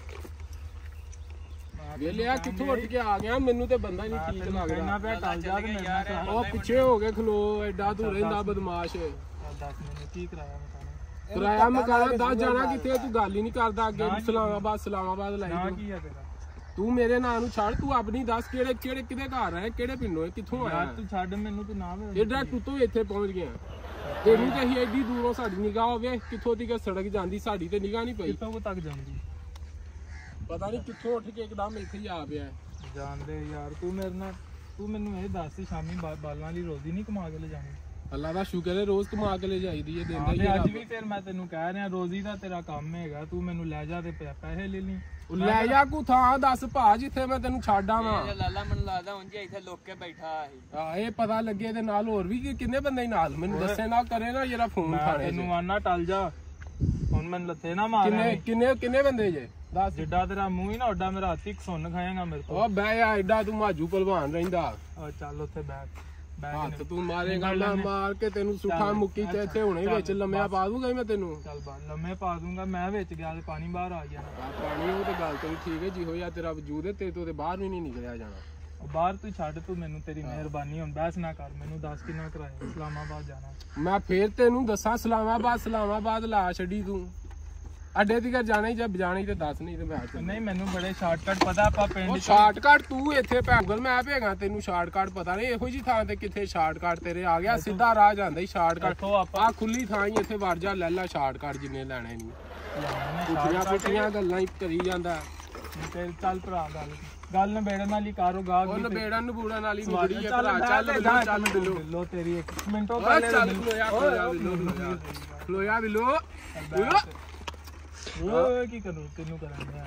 ਵੇਲਿਆ ਕਿੱਥੋਂ ਉੱਠ ਕੇ ਆ ਗਿਆ ਮੈਨੂੰ ਤੇ ਬੰਦਾ ਨਹੀਂ ਠੀਕ ਲੱਗਦਾ ਇੰਨਾ ਪਿਆ ਟਲ ਜਾ ਤੇ ਮੇਰੇ ਨਾਲ ਉਹ ਪਿੱਛੇ ਹੋ ਕੇ ਖਲੋ ਐਡਾ ਤੂੰ ਰਹਿੰਦਾ ਬਦਮਾਸ਼ ਦੱਸ ਮੈਨੂੰ ਕੀ ਕਰਾਇਆ ਮੈਂ ਕਿਰਾਇਆ ਮਕਾਨਾ ਦੱਸ ਜਾਣਾ ਕਿੱਥੇ ਤੂੰ ਗੱਲ ਹੀ ਨਹੀਂ ਕਰਦਾ ਅੱਗੇ ਸਲਾਮਾਬਾਦ ਸਲਾਮਾਬਾਦ ਲਾਈ ਨਾ ਤੂੰ ਕੀ ਹੈ ਤੇਰਾ ਤੂੰ ਮੇਰੇ ਨਾਂ ਨੂੰ ਛੱਡ ਤੂੰ ਆਪਣੀ ਦੱਸ ਕਿਹੜੇ ਕਿਹੜੇ ਕਿਹਦੇ ਘਰ ਹੈ ਕਿਹੜੇ ਪਿੰਡੋਂ ਹੈ ਕਿੱਥੋਂ ਆਇਆ ਯਾਰ ਤੂੰ ਛੱਡ ਮੈਨੂੰ ਤੂੰ ਨਾ ਐਡਾ ਤੂੰ ਤੋਂ ਇੱਥੇ ਪਹੁੰਚ ਗਿਆ ਤੈਨੂੰ ਤੇ ਅਸੀਂ ਐਡੀ ਦੂਰੋਂ ਸਾਡੀ ਨਿਗਾਹ ਹੋਵੇ ਕਿੱਥੋਂ ਦੀ ਸੜਕ ਜਾਂਦੀ ਸਾਡੀ ਤੇ ਨਿਗਾਹ ਨਹੀਂ ਪਈ ਕਿੱਥੋਂ ਤੱਕ ਜਾਂਦੀ ਪਤਾ ਨਹੀਂ ਕਿੱਥੋਂ ਉੱਠ ਕੇ ਇੱਕਦਮ ਇੱਥੇ ਹੀ ਆ ਪਿਆ ਜਾਣਦੇ ਯਾਰ ਤੂੰ ਮੇਰੇ ਨਾਲ ਤੂੰ ਮੈਨੂੰ ਇਹ ਦੱਸ ਸੀ ਸ਼ਾਮੀ ਬਾ- ਬਾਲਾਂ ਦੀ ਰੋਜ਼ੀ ਨਹੀਂ ਕਮਾ ਕੇ ਲੈ ਜਾਣੀ ਅੱਲਾ ਦਾ ਸ਼ੁਕਰ ਹੈ ਰੋਜ਼ ਕਮਾ ਕੇ ਲੈ ਜਾਈਦੀ ਹੈ ਦਿੰਦਾ ਹੀ ਤੇ ਹੈ ਅੱਜ ਰੱਬ। ਵੀ ਫਿਰ ਮੈਂ ਤੈਨੂੰ ਕਹਿ ਰਿਹਾ ਰੋਜ਼ੀ ਦਾ ਤੇਰਾ ਕੰਮ ਹੈਗਾ ਤੂੰ ਮੈਨੂੰ ਲੈ ਜਾ ਤੇ ਪੈ- ਪੈਸੇ ਲੈ ਲਈ ਉਹ ਲੈ ਜਾ ਕੋ ਥਾਂ ਦੱਸ ਭਾ ਜਿੱਥੇ ਮੈਂ ਤੈਨੂੰ ਛੱਡ ਆਵਾਂ ਇਹ ਲਾਲਾ ਮੈਨੂੰ ਲੱਗਦਾ ਉਂਝ ਹੀ ਇੱਥੇ ਲੁੱਕ ਕੇ ਬੈਠਾ ਸੀ ਆ ਇਹ ਪਤਾ ਲੱਗੇ ਇਹਦੇ ਨਾਲ ਹੋਰ ਵੀ ਕਿ ਕਿੰਨੇ ਬੰਦੇ ਹੀ ਨਾਲ ਮੈਨੂੰ ਦੱਸੇ ਨਾ ਕਰੇ ਨਾ ਜਿਹੜਾ ਫੋਨ ਮੈਂ ਖਾਣੇ ਤੈਨੂੰ ਆਨਾ ਟਲ ਜਾ ਹੁਣ ਮੈਨੂੰ ਲੱਥੇ ਨਾ ਮਾਰ ਕਿੰਨੇ ਕਿੰਨੇ ਕਿੰਨੇ ਬੰਦੇ ਜੇ ਦੱਸ ਜਿੱਡਾ ਤੇਰਾ ਮੂੰਹ ਹੀ ਨਾ ਓਡਾ ਮੇਰਾ ਹੱਥ ਹੀ ਸੁਣ ਖਾਏਗਾ ਮੇਰੇ ਤੋਂ ਉਹ ਬਹਿ ਜਾ ਐਡਾ ਤੂੰ ਮਾਜੂ ਭਲਵਾਨ ਰਹਿੰਦਾ ਉਹ ਚੱਲ ਉੱਥੇ ਬੈਠ ਬੈਠ ਹੱਥ ਤੂੰ ਮਾਰੇਗਾ ਮੈਂ ਮਾਰ ਕੇ ਤੈਨੂੰ ਸੁੱਖਾ ਮੁੱਕੀ ਤੇ ਇੱਥੇ ਹੁਣੇ ਵਿੱਚ ਲੰਮਿਆ ਪਾ ਦੂੰਗਾ ਮੈਂ ਤੈਨੂੰ ਚੱਲ ਬਾ ਲੰਮੇ ਪਾ ਦੂੰਗਾ ਮੈਂ ਵਿੱਚ ਗਿਆ ਤੇ ਪਾਣੀ ਬਾਹਰ ਆ ਗਿਆ ਆ ਪਾਣੀ ਉਹ ਤੇ ਗੱਲ ਤੇਰੀ ਠੀਕ ਹੈ ਜਿਹੋ ਜਿਹਾ ਤੇਰਾ ਵਜੂਦ ਹੈ ਤੇ ਤੂੰ ਤੇ ਬਾਹਰ ਵੀ ਨਹੀਂ ਨਿਕਲਿਆ ਜਾਣਾ ਬਾਹਰ ਤੂੰ ਛੱਡ ਤੂੰ ਮੈਨੂੰ ਤੇਰੀ ਮਿਹਰਬਾਨੀ ਹੁਣ ਬਹਿਸ ਨਾ ਕਰ ਮੈਨੂੰ ਦੱਸ ਕਿੰਨਾ ਕਿਰਾਇਆ ਇਸਲਾਮਾਬਾਦ ਜਾਣਾ ਮੈਂ ਫੇਰ ਤੈਨੂੰ ਦੱਸਾਂ ਸਲਾਮਾਬਾਦ ਸਲਾਮਾਬਾਦ ਲਾ ਛੱਡੀ ਤੂੰ ਅੱਡੇ ਤੀਕਰ ਜਾਣਾ ਹੀ ਜਾਂ ਬਜਾਣਾ ਹੀ ਤੇ ਦੱਸ ਨਹੀਂ ਤੇ ਮੈਂ ਚੱਲ ਨਹੀਂ ਮੈਨੂੰ ਬੜੇ ਸ਼ਾਰਟਕਟ ਪਤਾ ਆਪਾਂ ਪਿੰਡ ਉਹ ਚ ਸ਼ਾਰਟਕਟ ਤੂੰ ਇੱਥੇ ਗੂਗਲ ਮੈਪ ਹੈਗਾ ਤੈਨੂੰ ਸ਼ਾਰਟਕਟ ਪਤਾ ਨਹੀਂ ਇਹੋ ਜੀ ਥਾਂ ਤੇ ਕਿੱਥੇ ਸ਼ਾਰਟਕਟ ਤੇਰੇ ਆ ਗਿਆ ਸਿੱਧਾ ਰਾਹ ਜਾਂਦਾ ਹੀ ਸ਼ਾਰਟਕਟ ਇੱਥੋਂ ਆਪਾਂ ਆ ਖੁੱਲੀ ਥਾਂ ਹੀ ਇੱਥੇ ਵੜ ਜਾ ਲੈ ਲੈ ਸ਼ਾਰਟਕਟ ਜਿੰਨੇ ਲੈਣੇ ਨਹੀਂ ਪੁੱਠੀਆਂ shortcut ਪੁੱਠੀਆਂ ਗੱਲਾਂ ਹੀ ਕਰੀ ਜਾਂਦਾ ਤੇ ਚੱਲ ਭਰਾ ਗੱਲ ਗੱਲ ਨਬੇੜਨ ਵਾਲੀ ਕਾਰੋ ਗਾਹ ਉਹ ਗਈ ਤੇ- ਨਬੇੜਨ ਨਬੂੜਨ ਵਾਲੀ ਸਵਾਰੀ ਨਿਬੜੀ ਆ ਚੱਲ ਭਰਾ ਚੱਲ ਬਿੱਲੋ ਚੱਲ ਬਿੱਲੋ ਬਿੱਲੋ ਤੇਰੀ ਇੱਕ ਮਿੰਟੋ ਓਏ ਪਹਿਲੇ ਚੱਲ ਖਲੋਇਆ ਖਲੋਇਆ ਬਿੱਲੋ ਖਲੋਇਆ ਖਲੋਇਆ ਬਿੱਲੋ ਓਏ ਕੀ ਕਰੂ ਤੈਨੂੰ ਕਰਾਂਗੇ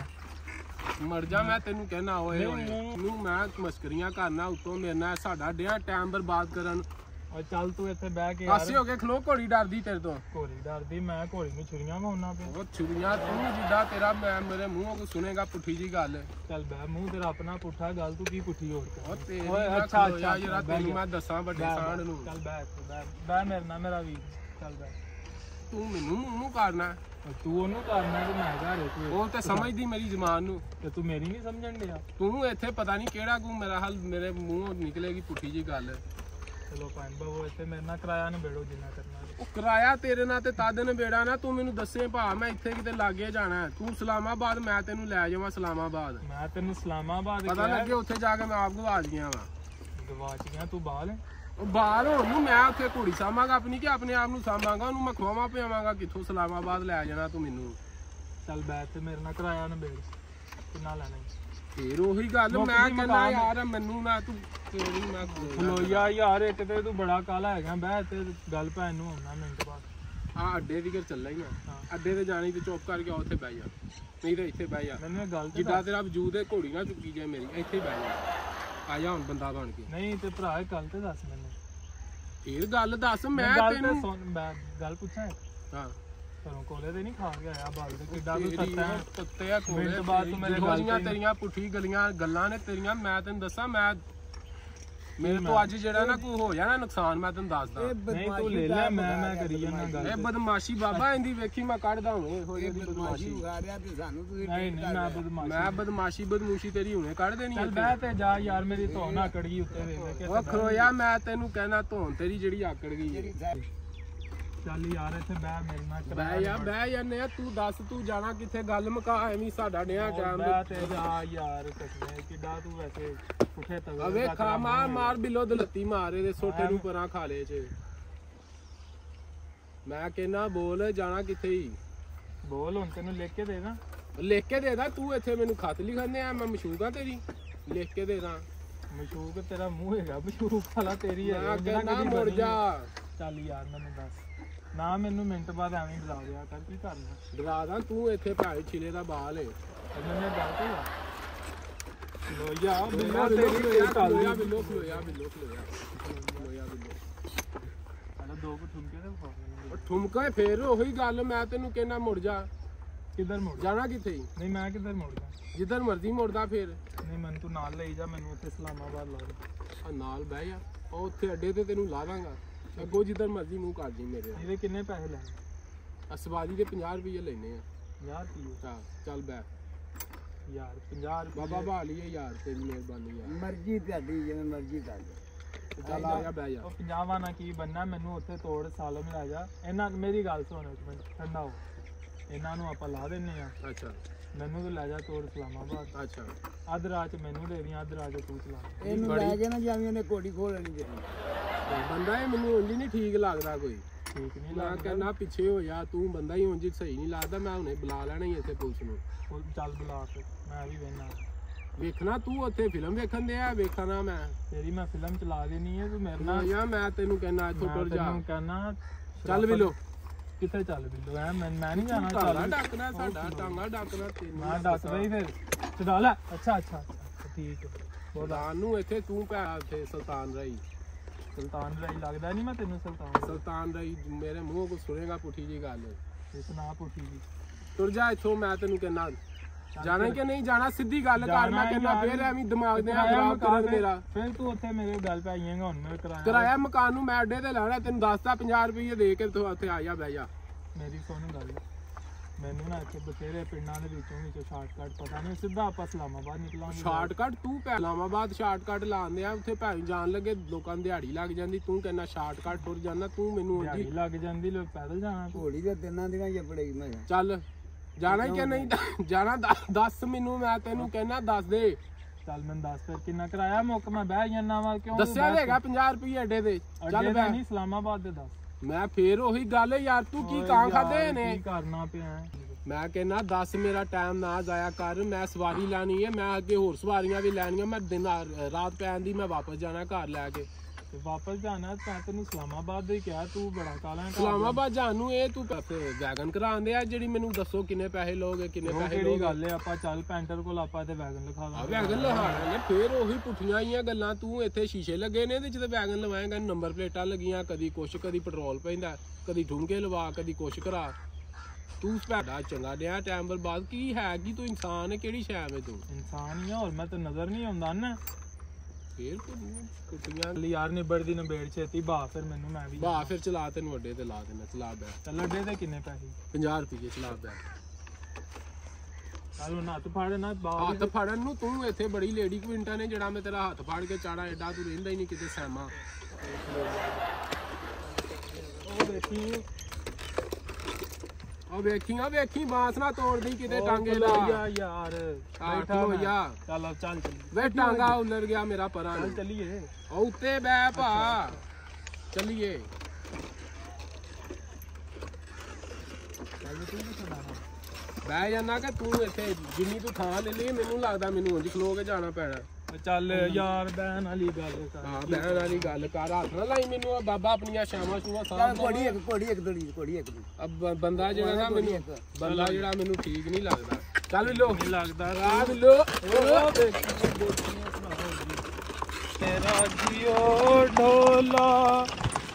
ਮਰ ਜਾ ਮੈਂ ਤੈਨੂੰ ਕਹਿਣਾ ਓਏ ਓਏ ਨੂੰ ਮੈਂ ਮਸਕਰੀਆਂ ਕਰਨਾ ਉਤੋਂ ਮੇਰੇ ਨਾਲ ਸਾਡਾ ਡਿਆ ਟਾਈਮ ਬਰਬਾਦ ਕਰਨ ਓ ਚੱਲ ਤੂੰ ਇੱਥੇ ਬਹਿ ਕੇ ਪਾਸੇ ਹੋ ਕੇ ਖਲੋ ਘੋੜੀ ਡਰਦੀ ਤੇਰੇ ਤੋਂ ਘੋੜੀ ਡਰਦੀ ਮੈਂ ਘੋੜੀ ਨੂੰ ਛੁਰੀਆਂ ਮਾਉਣਾ ਪਿਆ ਉਹ ਛੁਰੀਆਂ ਤੂੰ ਜਿੱਦਾਂ ਤੇਰਾ ਮੈਂ ਮੇਰੇ ਮੂੰਹੋਂ ਕੋ ਸੁਨੇਗਾ ਪੁੱਠੀ ਜੀ ਗੱਲ ਚੱਲ ਬਹਿ ਮੂੰਹ ਤੇਰਾ ਆਪਣਾ ਪੁੱਠਾ ਗੱਲ ਤੂੰ ਕੀ ਪੁੱਠੀ ਹੋਰ ਕਰ ਉਹ ਤੇਰੀ ਓਏ ਨਾ ਅੱਛਾ ਖਲੋਇਆ ਅੱਛਾ ਜਿਹੜਾ ਤੈਨੂੰ ਮੈਂ ਦੱਸਾਂ ਵੱਡੇ ਸਾਂਢ ਨੂੰ ਚੱਲ ਬਹਿ ਇੱਥੇ, ਬਹਿ ਬਹਿ ਮੇਰੇ ਨਾਲ ਮੇਰਾ ਵੀਰ ਚੱਲ ਬਹਿ ਤੂੰ ਮੈਨੂੰ ਮੂੰਹ ਨੂੰ ਕਰਨਾ ਓ ਤੂੰ ਉਹਨੂੰ ਕਰਨਾ ਤੇ ਮੈਂ ਘਰੇ ਤੂੰ ਉਹ ਤੇ ਸਮਝਦੀ ਮੇਰੀ ਜ਼ਬਾਨ ਨੂੰ ਤੇ ਤੂੰ ਮੇਰੀ ਨਹੀਂ ਸਮਝਣ ਡਿਆ ਤੂੰ ਇੱਥੇ ਪਤਾ ਨਹੀਂ ਕਿਹੜਾ ਕੋ ਮੇਰਾ ਹੱਲ ਮੇਰੇ ਮੂੰਹੋਂ ਨਿਕਲੇਗੀ ਪੁੱਠੀ ਜੀ ਗੱਲ ਚਲੋ ਭੈਣ ਬਾਬੂ ਇੱਥੇ ਮੇਰੇ ਨਾਲ ਕਿਰਾਇਆ ਨਾ ਬੇੜੋ ਜਿੰਨਾ ਕਰਨਾ ਉਹ ਕਿਰਾਇਆ ਤੇਰੇ ਨਾਲ ਤੇ ਤਦ ਨਬੇੜਾ ਨਾ ਤੂੰ ਮੈਨੂੰ ਦੱਸੇ ਭਾ ਮੈਂ ਇੱਥੇ ਕਿਤੇ ਲਾਗੇ ਜਾਣਾ ਹੈ। ਤੂੰ ਸਲਾਮਾਬਾਦ ਮੈਂ ਤੈਨੂੰ ਲੈ ਜਾਵਾਂ ਸਲਾਮਾਬਾਦ ਮੈਂ ਤੈਨੂੰ ਇਸਲਾਮਾਬਾਦ ਪਤਾ ਲੱਗੇ ਉੱਥੇ ਜਾ ਕੇ ਮੈਂ ਆਪ ਗਵਾਚ ਗਿਆ ਵਾ ਗਵਾਚ ਗਿਆ ਤੂੰ ਬਾਲ ਉਹ ਬਾਹਰ ਹੋਣ ਨੂੰ ਮੈਂ ਉੱਥੇ ਘੋੜੀ ਸਾਂਭਾਂਗਾ ਆਪਣੀ ਕਿ ਆਪਣੇ ਆਪ ਨੂੰ ਸਾਂਭਾਂਗਾ ਉਹਨੂੰ ਮੈਂ ਖਵਾਵਾਂ ਪਿਆਵਾਂਗਾ ਕਿੱਥੋਂ ਸਲਾਮਾਬਾਦ ਲੈ ਜਾਣਾ ਤੂੰ ਮੈਨੂੰ ਚੱਲ ਬੈਠ ਤੇ ਮੇਰੇ ਨਾਲ ਕਿਰਾਇਆ ਨਾ ਬੇੜ ਕਿੰਨਾ ਲੈਣਾ ਫੇਰ ਉਹੀ ਗੱਲ ਨੌਕਰੀ ਮੈਂ ਕਹਿੰਦਾ ਮੁਕਾਮ। ਯਾਰ ਮੈਨੂੰ ਨਾ ਤੂੰ ਤੇਰੀ ਮੈਂ ਖਲੋਇਆ ਯਾਰ ਇੱਕ ਤੇ ਤੂੰ ਬੜਾ ਕਾਲਾ ਹੈਗਾ ਬਹਿ ਤੇ ਗੱਲ ਭੈਣ ਨੂੰ ਆਉਣਾ ਮਿੰਟ ਬਾਅਦ ਆ ਅੱਡੇ ਦੀ ਕਰ ਚੱਲਾ ਹੀ ਨਾ ਹਾਂ। ਅੱਡੇ ਤੇ ਜਾਣੀ ਤੇ ਚੁੱਪ ਕਰਕੇ ਆ ਉੱਥੇ ਬਹਿ ਜਾ ਨਹੀਂ ਤੇ ਇੱਥੇ ਬਹਿ ਜਾ ਮੈਨੂੰ ਇਹ ਗੱਲ ਤੇ ਜਿੱਦਾਂ ਤੇਰਾ ਵਜੂਦ ਹੈ ਘੋੜੀ ਨਾ ਚੁੱਕੀ ਜਾਏ ਮੇਰੀ ਇੱਥੇ ਬਹਿ ਜਾ ਆ ਜਾ ਹੁਣ ਬੰਦਾ ਬਣ ਕੇ ਨਹੀਂ ਤੇ ਭਰਾ ਇਹ ਗੱਲ ਤੇ ਦੱਸ ਮੈਨੂੰ ਫੇਰ ਗੱਲ ਦੱਸ ਮੈਂ ਗੱਲ ਤੇ ਤੈਨੂੰ ਸੁਣ ਮੈਂ ਗੱਲ ਪੁੱਛਾਂ ਹਾਂ ਘਰੋਂ ਕੋਲੇ ਤੇ ਨਹੀਂ ਖਾ ਕੇ ਆਇਆ ਬਾਲ ਤੇ ਕਿੱਡਾ ਤੂੰ ਤੇਰੀ ਤੱਤਾ ਉਹ ਤੱਤੇ ਆ ਕੋਲੇ ਮਿੰਟ ਬਾਅਦ ਤੂੰ ਮੇਰੇ ਗੱਲ ਜਿਹੜੀਆਂ ਤੇ- ਤੇਰੀਆਂ ਪੁੱਠੀ ਗਲੀਆਂ ਗੱਲਾਂ ਨੇ ਤੇਰੀਆਂ ਮੈਂ ਤੈਨੂੰ ਦੱਸਾਂ ਮੈਂ ਮੇਰੇ ਤੋਂ ਅੱਜ ਜਿਹੜਾ ਨਾ ਕੋਈ ਹੋ ਜਾਣਾ ਨੁਕਸਾਨ ਮੈਂ ਤੈਨੂੰ ਦੱਸਦਾ ਨਹੀਂ ਤੂੰ ਲੈ ਲੈ ਮੈਂ ਮੈਂ ਕਰੀ ਜਾਂਦਾ ਗੱਲ ਇਹ ਬਦਮਾਸ਼ੀ ਬਾਬਾ ਇਹਦੀ ਵੇਖੀ ਮੈਂ ਕੱਢਦਾ ਹੁਣੇ ਇਹੋ ਜਿਹੀ ਬਦਮਾਸ਼ੀ ਬਦਮਾਸ਼ੀ ਉਗਾ ਰਿਹਾ ਤੇ ਸਾਨੂੰ ਤੁਸੀਂ ਨਹੀਂ ਨਹੀਂ ਮੈਂ ਬਦਮਾਸ਼ ਮੈਂ ਬਦਮਾਸ਼ੀ ਬਦਮੂਸ਼ੀ ਤੇਰੀ ਹੁਣੇ ਕੱਢ ਦੇਣੀ ਚੱਲ ਇੱਥੇ। ਬਹਿ ਤੇ ਜਾ ਯਾਰ ਮੇਰੀ ਧੌਣ ਆਕੜ ਗਈ ਉੱਤੇ ਵੇਖ ਵੇਖ ਕੇ ਉਹ ਖਲੋਇਆ ਮੈਂ ਤੈਨੂੰ ਕਹਿਣਾ ਧੋਣ ਤੇਰੀ ਜਿਹੜੀ ਆਕੜ ਗਈ ਹੈ। ਚੱਲ ਯਾਰ ਇੱਥੇ ਬਹਿ ਮੇਰੇ ਨਾਲ ਬਹਿ ਕਿਰਾਇਆ ਜਾ ਬਹਿ ਜਾਂਦੇ ਆ ਤੂੰ ਦੱਸ ਤੂੰ ਜਾਣਾ ਕਿੱਥੇ ਗੱਲ ਮੁਕਾ ਐਵੇਂ ਸਾਡਾ ਡਿਆ ਟਾਈਮ ਬਹਿ ਤੇ ਜਾ ਯਾਰ ਕੱਟਨੇ ਕਿੱਡਾ ਤੂੰ ਵੈਸੇ ਪੁੱਠੇ ਤਵੇ ਅਵੇ ਖਾ ਮਾਰ ਮਾਰ ਬਿੱਲੋ ਦਲੱਤੀ ਮਾਰ ਇਹਦੇ ਸੋਟੇ ਨੂੰ ਪਰਾਂ ਖਾ ਲੇ ਚ ਮੈਂ ਕਹਿੰਦਾ ਬੋਲ ਜਾਣਾ ਕਿੱਥੇ ਹੀ ਬੋਲ ਹੁਣ ਤੈਨੂੰ ਲਿਖ ਕੇ ਦੇ ਨਾ ਲਿਖ ਕੇ ਦੇ ਦਾ ਤੂੰ ਇੱਥੇ ਮੈਨੂੰ ਖਤ ਲਿਖਣੇ ਆ ਮੈਂ ਮਸ਼ਹੂਰ ਆ ਤੇਰੀ ਲਿਖ ਕੇ ਦੇ ਦਾਂ ਮਸ਼ੂਕ ਤੇਰਾ ਮੂੰਹ ਹੈਗਾ ਮਸ਼ੂਕ ਵਾਲਾ ਤੇਰੀ ਹੈ ਮੈਂ ਕਹਿੰਦਾ ਮੁੜ ਜਾ। ਚੱਲ ਯਾਰ ਮੈਨੂੰ ਦੱਸ ਨਾ ਮੈਨੂੰ ਮਿੰਟ ਬਾਅਦ ਐਵੇਂ ਬੁਲਾ ਦਿਆ ਕਰ ਕੀ ਕਰਨਾ ਡਰਾਦਾ ਤੂੰ ਇੱਥੇ ਭਾਈ ਛਿਲੇ ਦਾ ਬਾਲ ਏ ਮੈਨੂੰ ਗੱਲ ਤੇ ਆ ਲੋਇਆ ਬਿੱਲੋ ਤੇਰੀ ਚੱਲ ਲੋਇਆ ਬਿੱਲੋ ਖਲੋਇਆ ਬਿੱਲੋ ਖਲੋਇਆ ਖਲੋਇਆ ਬਿੱਲੋ ਹਲੋ ਦੋ ਕੁ ਠੁਮਕੇ ਤੇ ਪਾ ਉਹ ਠੁਮਕਾ ਫੇਰ ਉਹੀ ਗੱਲ ਮੈਂ ਤੈਨੂੰ ਕਹਿਣਾ ਮੁੜ ਜਾ ਕਿੱਧਰ ਮੁੜ ਜਾਣਾ ਕਿੱਥੇ ਨਹੀਂ ਮੈਂ ਕਿੱਧਰ ਮੁੜ ਜਾ ਜਿੱਧਰ ਮਰਜ਼ੀ ਮੁੜਦਾ ਫੇਰ ਨਹੀਂ ਮੈਨੂੰ ਤੂੰ ਨਾਲ ਲਈ ਜਾ ਮੈਨੂੰ ਉੱਥੇ ਇਸਲਾਮਾਬਾਦ ਲਾ ਦੇ ਆ ਨਾਲ ਬਹਿ ਜਾ ਉਹ ਉੱਥੇ ਅੱਡੇ ਤੇ ਤੈਨੂੰ ਲਾ ਦਾਂਗਾ ਅੱਗੋਂ ਜਿੱਧਰ ਮਰਜ਼ੀ ਮੂੰਹ ਕਰ ਜੀ ਮੇਰੇ ਇਹਦੇ ਕਿੰਨੇ ਪੈਸੇ ਲੈਣੇ ਅਸਵਾਦੀ ਦੇ ਪੰਜਾਹ ਰੁਪਏ ਲੈਨੇ ਆ ਪੰਜਾਹ ਰੁਪਏ ਹਾਂ ਚੱਲ ਬੈ ਯਾਰ ਪੰਜਾਹ ਰੁਪਏ ਬਾਬਾ ਭਾ ਲਈਏ ਯਾਰ ਤੇਰੀ ਮਿਹਰਬਾਨੀ ਯਾਰ ਮਰਜ਼ੀ ਤੁਹਾਡੀ ਜਿਵੇਂ ਮਰਜ਼ੀ ਕਰ ਲਓ ਚੱਲ ਆ ਜਾ ਬਹਿ ਜਾ ਉਹ ਪੰਜਾਹਾਂ ਨਾਲ ਕੀ ਬੰਨਾ ਮੈਨੂੰ ਉੱਥੇ ਤੋੜ ਸਾਲਮ ਲੈ ਜਾ ਇਹਨਾਂ ਮੇਰੀ ਗੱਲ ਸੁਣ ਇੱਕ ਮਿੰਟ ਠੰਡਾ ਹੋ ਇਹਨਾਂ ਨੂੰ ਆਪਾਂ ਲਾ ਦਿੰਨੇ ਆ ਅੱਛਾ ਮੈਨੂੰ ਤਾਂ ਲੈ ਜਾ ਤੋੜ ਇਸਲਾਮਾਬਾਦ ਅੱਛਾ ਅੱਧ ਰਾਤ ਚ ਮੈਨੂੰ ਦੇ ਦੀ ਅੱਧ ਰਾਤ ਚ ਤੂੰ ਚਲਾ ਇਹਨੂੰ ਲੈ ਕੇ ਨਾ ਜਾਵੀਂ ਉਹਨੇ ਕੋੜੀ ਖੋਲਣੀ ਚਾਹੀਦੀ ਬੰਦਾ ਇਹ ਮੈਨੂੰ ਉਂਝ ਨਹੀਂ ਠੀਕ ਲੱਗਦਾ ਕੋਈ ਠੀਕ ਨਹੀਂ ਮੈਂ ਕਹਿੰਦਾ ਪਿੱਛੇ ਹੋ ਜਾ ਤੂੰ ਬੰਦਾ ਹੀ ਉਂਝ ਸਹੀ ਨਹੀਂ ਲੱਗਦਾ ਮੈਂ ਹੁਣੇ ਬੁਲਾ ਲੈਣਾ ਹੀ ਇੱਥੇ ਪੁਲਿਸ ਨੂੰ ਉਹ ਚੱਲ ਬੁਲਾ ਕੇ ਮੈਂ ਵੀ ਵੇਖਣਾ ਵੇਖਣਾ ਤੂੰ ਉੱਥੇ ਫਿਲਮ ਵੇਖਣ ਦੇ ਆ ਵੇਖਣਾ ਮੈਂ ਤੇਰੀ ਮੈਂ ਫਿਲਮ ਚਲਾ ਦੇਣੀ ਹੈ ਤੂੰ ਮੇਰੇ ਨਾ ਨਾਲ ਯਾ ਮੈਂ ਤੈਨੂੰ ਕਹਿਣਾ ਇੱਥੋਂ ਮੈਂ ਟੁਰ ਜਾ ਤੈਨੂੰ ਕਹਿਣਾ ਚੱਲ ਵੀ ਲੋ ਕਿੱਥੇ ਚੱਲ ਬਿੱਲੋ ਐ ਮੈਂ ਮੈਂ ਨਹੀਂ ਜਾਣਾ ਟਾਂਗਾ ਚੱਲ ਡੱਕਣਾ ਸਾਡਾ ਟਾਂਗਾ ਡੱਕਣਾ ਤੈਨੂੰ ਮੈਂ ਦੱਸਦਾ ਹੀ ਫਿਰ ਚੜਾ ਲੈ ਅੱਛਾ ਅੱਛਾ ਅੱਛਾ, ਠੀਕ ਹੈ ਸੁਲਤਾਨ ਨੂੰ ਇੱਥੇ ਤੂੰ ਪੈ ਉੱਥੇ ਸੁਲਤਾਨ ਰਹੀ ਸੁਲਤਾਨ ਰਾਈ ਲੱਗਦਾ ਨਹੀਂ ਮੈਂ ਤੈਨੂੰ ਸੁਲਤਾਨ ਸੁਲਤਾਨ ਰਹੀ ਮੇਰੇ ਮੂੰਹ ਕੋ ਸੁਣੇਗਾ ਪੁੱਠੀ ਜੀ ਗੱਲ ਇਸ ਨਾ ਪੁੱਛੀ ਜੀ ਤੁਰ ਜਾ ਇੱਥੋਂ ਮੈਂ ਤੈਨੂੰ ਕਹਿਣਾ ਜਾਣਾ ਕਿ ਨਹੀਂ ਜਾਣਾ ਸਿੱਧੀ ਗੱਲ ਕਰ ਮੈਂ ਕਹਿੰਦਾ ਫੇਰ ਐਵੇਂ ਦਿਮਾਗ ਦੇ ਨਾਲ ਖਰਾਬ ਕਰਨ ਮੇਰਾ ਫਿਰ ਤੂੰ ਉੱਥੇ ਮੇਰੇ ਗੱਲ ਪੈ ਆਈਏਗਾ ਹੁਣ ਮੈਂ ਕਰਾਇਆ ਕਿਰਾਇਆ ਮਕਾਨ ਨੂੰ ਮੈਂ ਅੱਡੇ ਤੇ ਲੈਣਾ ਤੈਨੂੰ ਦੱਸਦਾ ਪੰਜਾਹ ਰੁਪਏ ਦੇ ਕੇ ਤੂੰ ਉੱਥੇ ਆ ਜਾ ਬਹਿ ਜਾ ਮੇਰੀ ਸੁਣ ਗੱਲ ਮੈਨੂੰ ਨਾ ਇੱਥੇ ਬਥੇਰੇ ਪਿੰਡਾਂ ਦੇ ਵਿੱਚੋਂ ਵਿੱਚੋਂ ਸ਼ਾਰਟਕਟ ਪਤਾ ਨਹੀਂ ਸਿੱਧਾ ਆਪਾਂ ਇਸਲਾਮਾਬਾਦ ਨਿਕਲਾਂਗੇ ਸ਼ਾਰਟਕਟ ਤੂੰ ਇਸਲਾਮਾਬਾਦ ਸ਼ਾਰਟਕਟ ਲਾਉਂਦੇ ਆ ਉੱਥੇ ਭਾਵੇਂ ਜਾਣ ਲੱਗੇ ਲੋਕਾਂ ਦੀ ਦਿਹਾੜੀ ਲੱਗ ਜਾਂਦੀ ਤੂੰ ਕਹਿੰਦਾ ਸ਼ਾਰਟਕਟ ਟੁਰ ਜਾਂਦਾ ਤੂੰ ਮੈਨੂੰ ਦਿਹਾੜੀ ਲੱਗ ਜਾਂਦੀ ਲੋਕ ਪੈਦਲ ਜਾਣਾ ਘੋੜੀ ਦੇ ਤਿੰਨਾਂ ਦੀਆਂ ਜਪੜੇਗੀ ਮੈਂ ਚੱਲ ਜਾਣਾ ਕਿ ਨਹੀਂ ਜਾਣਾ ਦੱਸ ਮੈਨੂੰ ਮੈਂ ਤੈਨੂੰ ਕਹਿਣਾ ਦੱਸ ਦੇ ਚੱਲ ਮੈਨੂੰ ਦੱਸ ਫਿਰ ਕਿੰਨਾ ਕਿਰਾਇਆ ਮੁੱਕ ਮੈਂ ਬਹਿ ਜਾਣਾ ਵਾ ਕਿਉਂ ਦੱਸਿਆ ਹੈਗਾ ਪੰਜਾਹ ਰੁਪਏ ਅੱਡੇ ਦੇ ਚੱਲ ਬੈ ਨਹੀਂ ਇਸਲਾਮਾਬਾਦ ਦੇ ਦੱਸ ਮੈਂ ਫੇਰ ਉਹੀ ਗੱਲ ਯਾਰ ਤੂੰ ਕੀ ਕਾਂ ਖਾਦੇ ਨੇ ਕੀ ਕਰਨਾ ਪਿਆ ਮੈਂ ਕਹਿੰਦਾ ਦੱਸ ਮੇਰਾ ਟਾਈਮ ਨਾ ਜ਼ਾਇਆ ਕਰ ਮੈਂ ਸਵਾਰੀ ਲੈਣੀ ਹੈ ਮੈਂ ਅੱਗੇ ਹੋਰ ਸਵਾਰੀਆਂ ਵੀ ਲੈਣੀਆਂ ਮੈਂ ਦਿਨ ਰਾਤ ਪੈਣ ਦੀ ਮੈਂ ਵਾਪਸ ਜਾਣਾ ਘਰ ਲੈ ਕੇ ਤੇ ਵਾਪਸ ਜਾਣਾ ਤਾਂ ਤੈਨੂੰ ਇਸਲਾਮਾਬਾਦ ਦੇ ਕਿਹਾ ਤੂੰ ਬੜਾ ਕਾਲਾ ਇਸਲਾਮਾਬਾਦ ਜਾਣ ਨੂੰ ਇਹ ਤੂੰ ਪੈਸੇ ਵੈਗਨ ਕਰਾਉਂਦੇ ਆ ਜਿਹੜੀ ਮੈਨੂੰ ਦੱਸੋ ਕਿੰਨੇ ਪੈਸੇ ਲਓਗੇ ਕਿੰਨੇ ਪੈਸੇ ਕਿਹੜੀ ਗੱਲ ਹੈ ਆਪਾਂ ਚੱਲ ਪੈਂਟਰ ਕੋਲ ਆਪਾਂ ਤੇ ਵੈਗਨ ਲਿਖਾ ਦਾਂਗੇ ਵੈਗਨ ਲਹਾਣੇ ਫੇਰ ਉਹੀ ਪੁੱਠੀਆਂ ਆਈਆਂ ਗੱਲਾਂ ਤੂੰ ਇੱਥੇ ਸ਼ੀਸ਼ੇ ਲੱਗੇ ਨੇ ਤੇ ਜਦੋਂ ਵੈਗਨ ਲਵਾਏਗਾ ਨੰਬਰ ਪਲੇਟਾਂ ਲੱਗੀਆਂ ਕਦੀ ਕੁਛ ਕਦੀ ਪੈਟਰੋਲ ਪੈਂਦਾ ਕਦੀ ਠੁਮਕੇ ਲਵਾ ਕਦੀ ਕੁਛ ਕਰਾ ਤੂੰ ਭੈੜਾ ਚੰਗਾ ਡਿਆ ਟਾਈਮ ਬਰਬਾਦ ਕੀ ਹੈ ਕਿ ਤੂੰ ਇਨਸਾਨ ਹੈ ਕਿਹੜੀ ਸ਼ੈ ਵੇ ਤੂੰ ਇਨਸਾਨ ਹੀ ਆ ਹੋਰ ਮੈਂ ਤਾਂ ਨਜ਼ਰ ਨਹੀਂ ਆਉਂਦਾ ਨਾ ਫੇਰ ਕੁੱਟੀਆਂ ਯਾਰ ਨਿਬੜਦੀ ਨਬੇੜ ਛੇਤੀ ਬਾ ਫਿਰ ਮੈਨੂੰ ਮੈਂ ਵੀ ਬਾ ਫਿਰ ਚਲਾ ਤੈਨੂੰ ਅੱਡੇ ਤੇ ਲਾ ਦੇਣਾ ਚਲਾ ਬੈ ਚੱਲ ਅੱਡੇ ਤੇ ਕਿੰਨੇ ਪੈਸੇ ਪੰਜਾਹ ਰੁਪਏ ਚਲਾ ਬੈ ਚੱਲ ਹੁਣ ਹੱਥ ਫੜ ਨਾ ਬਾ ਹੱਥ ਫੜਨ ਨੂੰ ਤੂੰ ਇੱਥੇ ਬੜੀ ਲੇਡੀ ਕੁਇੰਟਾ ਨੇ ਜਿਹੜਾ ਮੈਂ ਤੇਰਾ ਹੱਥ ਫੜ ਕੇ ਚਾੜਾ ਐਡਾ ਤੂੰ ਰਹਿੰਦਾ ਹੀ ਨਹੀਂ ਕਿਤੇ ਸੈਮਾ ਉਹ ਦੇਖੀ ਉਹ ਵੇਖੀਆਂ ਵੇਖੀ ਬਾਂਸ ਨਾ ਤੋੜਦੀ ਕਿਤੇ ਟਾਂਗੇ ਲਾ ਯਾਰ ਬੈਠਾ ਹੋ ਜਾ ਚੱਲ ਚੱਲ ਵੇ ਟਾਂਗਾ ਉਲਰ ਗਿਆ ਮੇਰਾ ਪਰਾਂ ਨੂੰ ਚੱਲੀਏ ਉਹ ਉੱਤੇ ਬੈ ਭਾ ਚੱਲੀਏ ਬਹਿ ਜਾਣਾ ਕਿ ਤੂੰ ਇੱਥੇ ਜਿੰਨੀ ਤੂੰ ਥਾਂ ਲੈ ਲਈ ਮੈਨੂੰ ਲੱਗਦਾ ਮੈਨੂੰ ਉਂਝ ਖਲੋ ਕੇ ਜਾਣਾ ਪੈਣਾ ਚੱਲ ਯਾਰ ਬਹਿਣ ਵਾਲੀ ਗੱਲ ਕਰ ਹਾਂ ਬਹਿਣ ਵਾਲੀ ਗੱਲ ਕਰ ਹੱਥ ਨਾ ਲਾਈ ਮੈਨੂੰ ਬਾਬਾ ਆਪਣੀਆਂ ਸ਼ਾਮਾਂ ਸ਼ੂਆਂ ਸਾਹ ਘੋੜੀ ਇੱਕ ਘੋੜੀ ਇੱਕ ਦੜੀ ਘੋੜੀ ਇੱਕ ਬੰਦਾ ਜਿਹੜਾ ਨਾ ਮੈਨੂੰ ਬੰਦਾ ਜਿਹੜਾ ਮੈਨੂੰ ਠੀਕ ਨਹੀਂ ਲੱਗਦਾ ਚੱਲ ਵੀ ਲੋ ਲੱਗਦਾ ਰਾਹ ਵੀ ਲੋ ਤੇਰਾ ਜੀਓ ਢੋਲਾ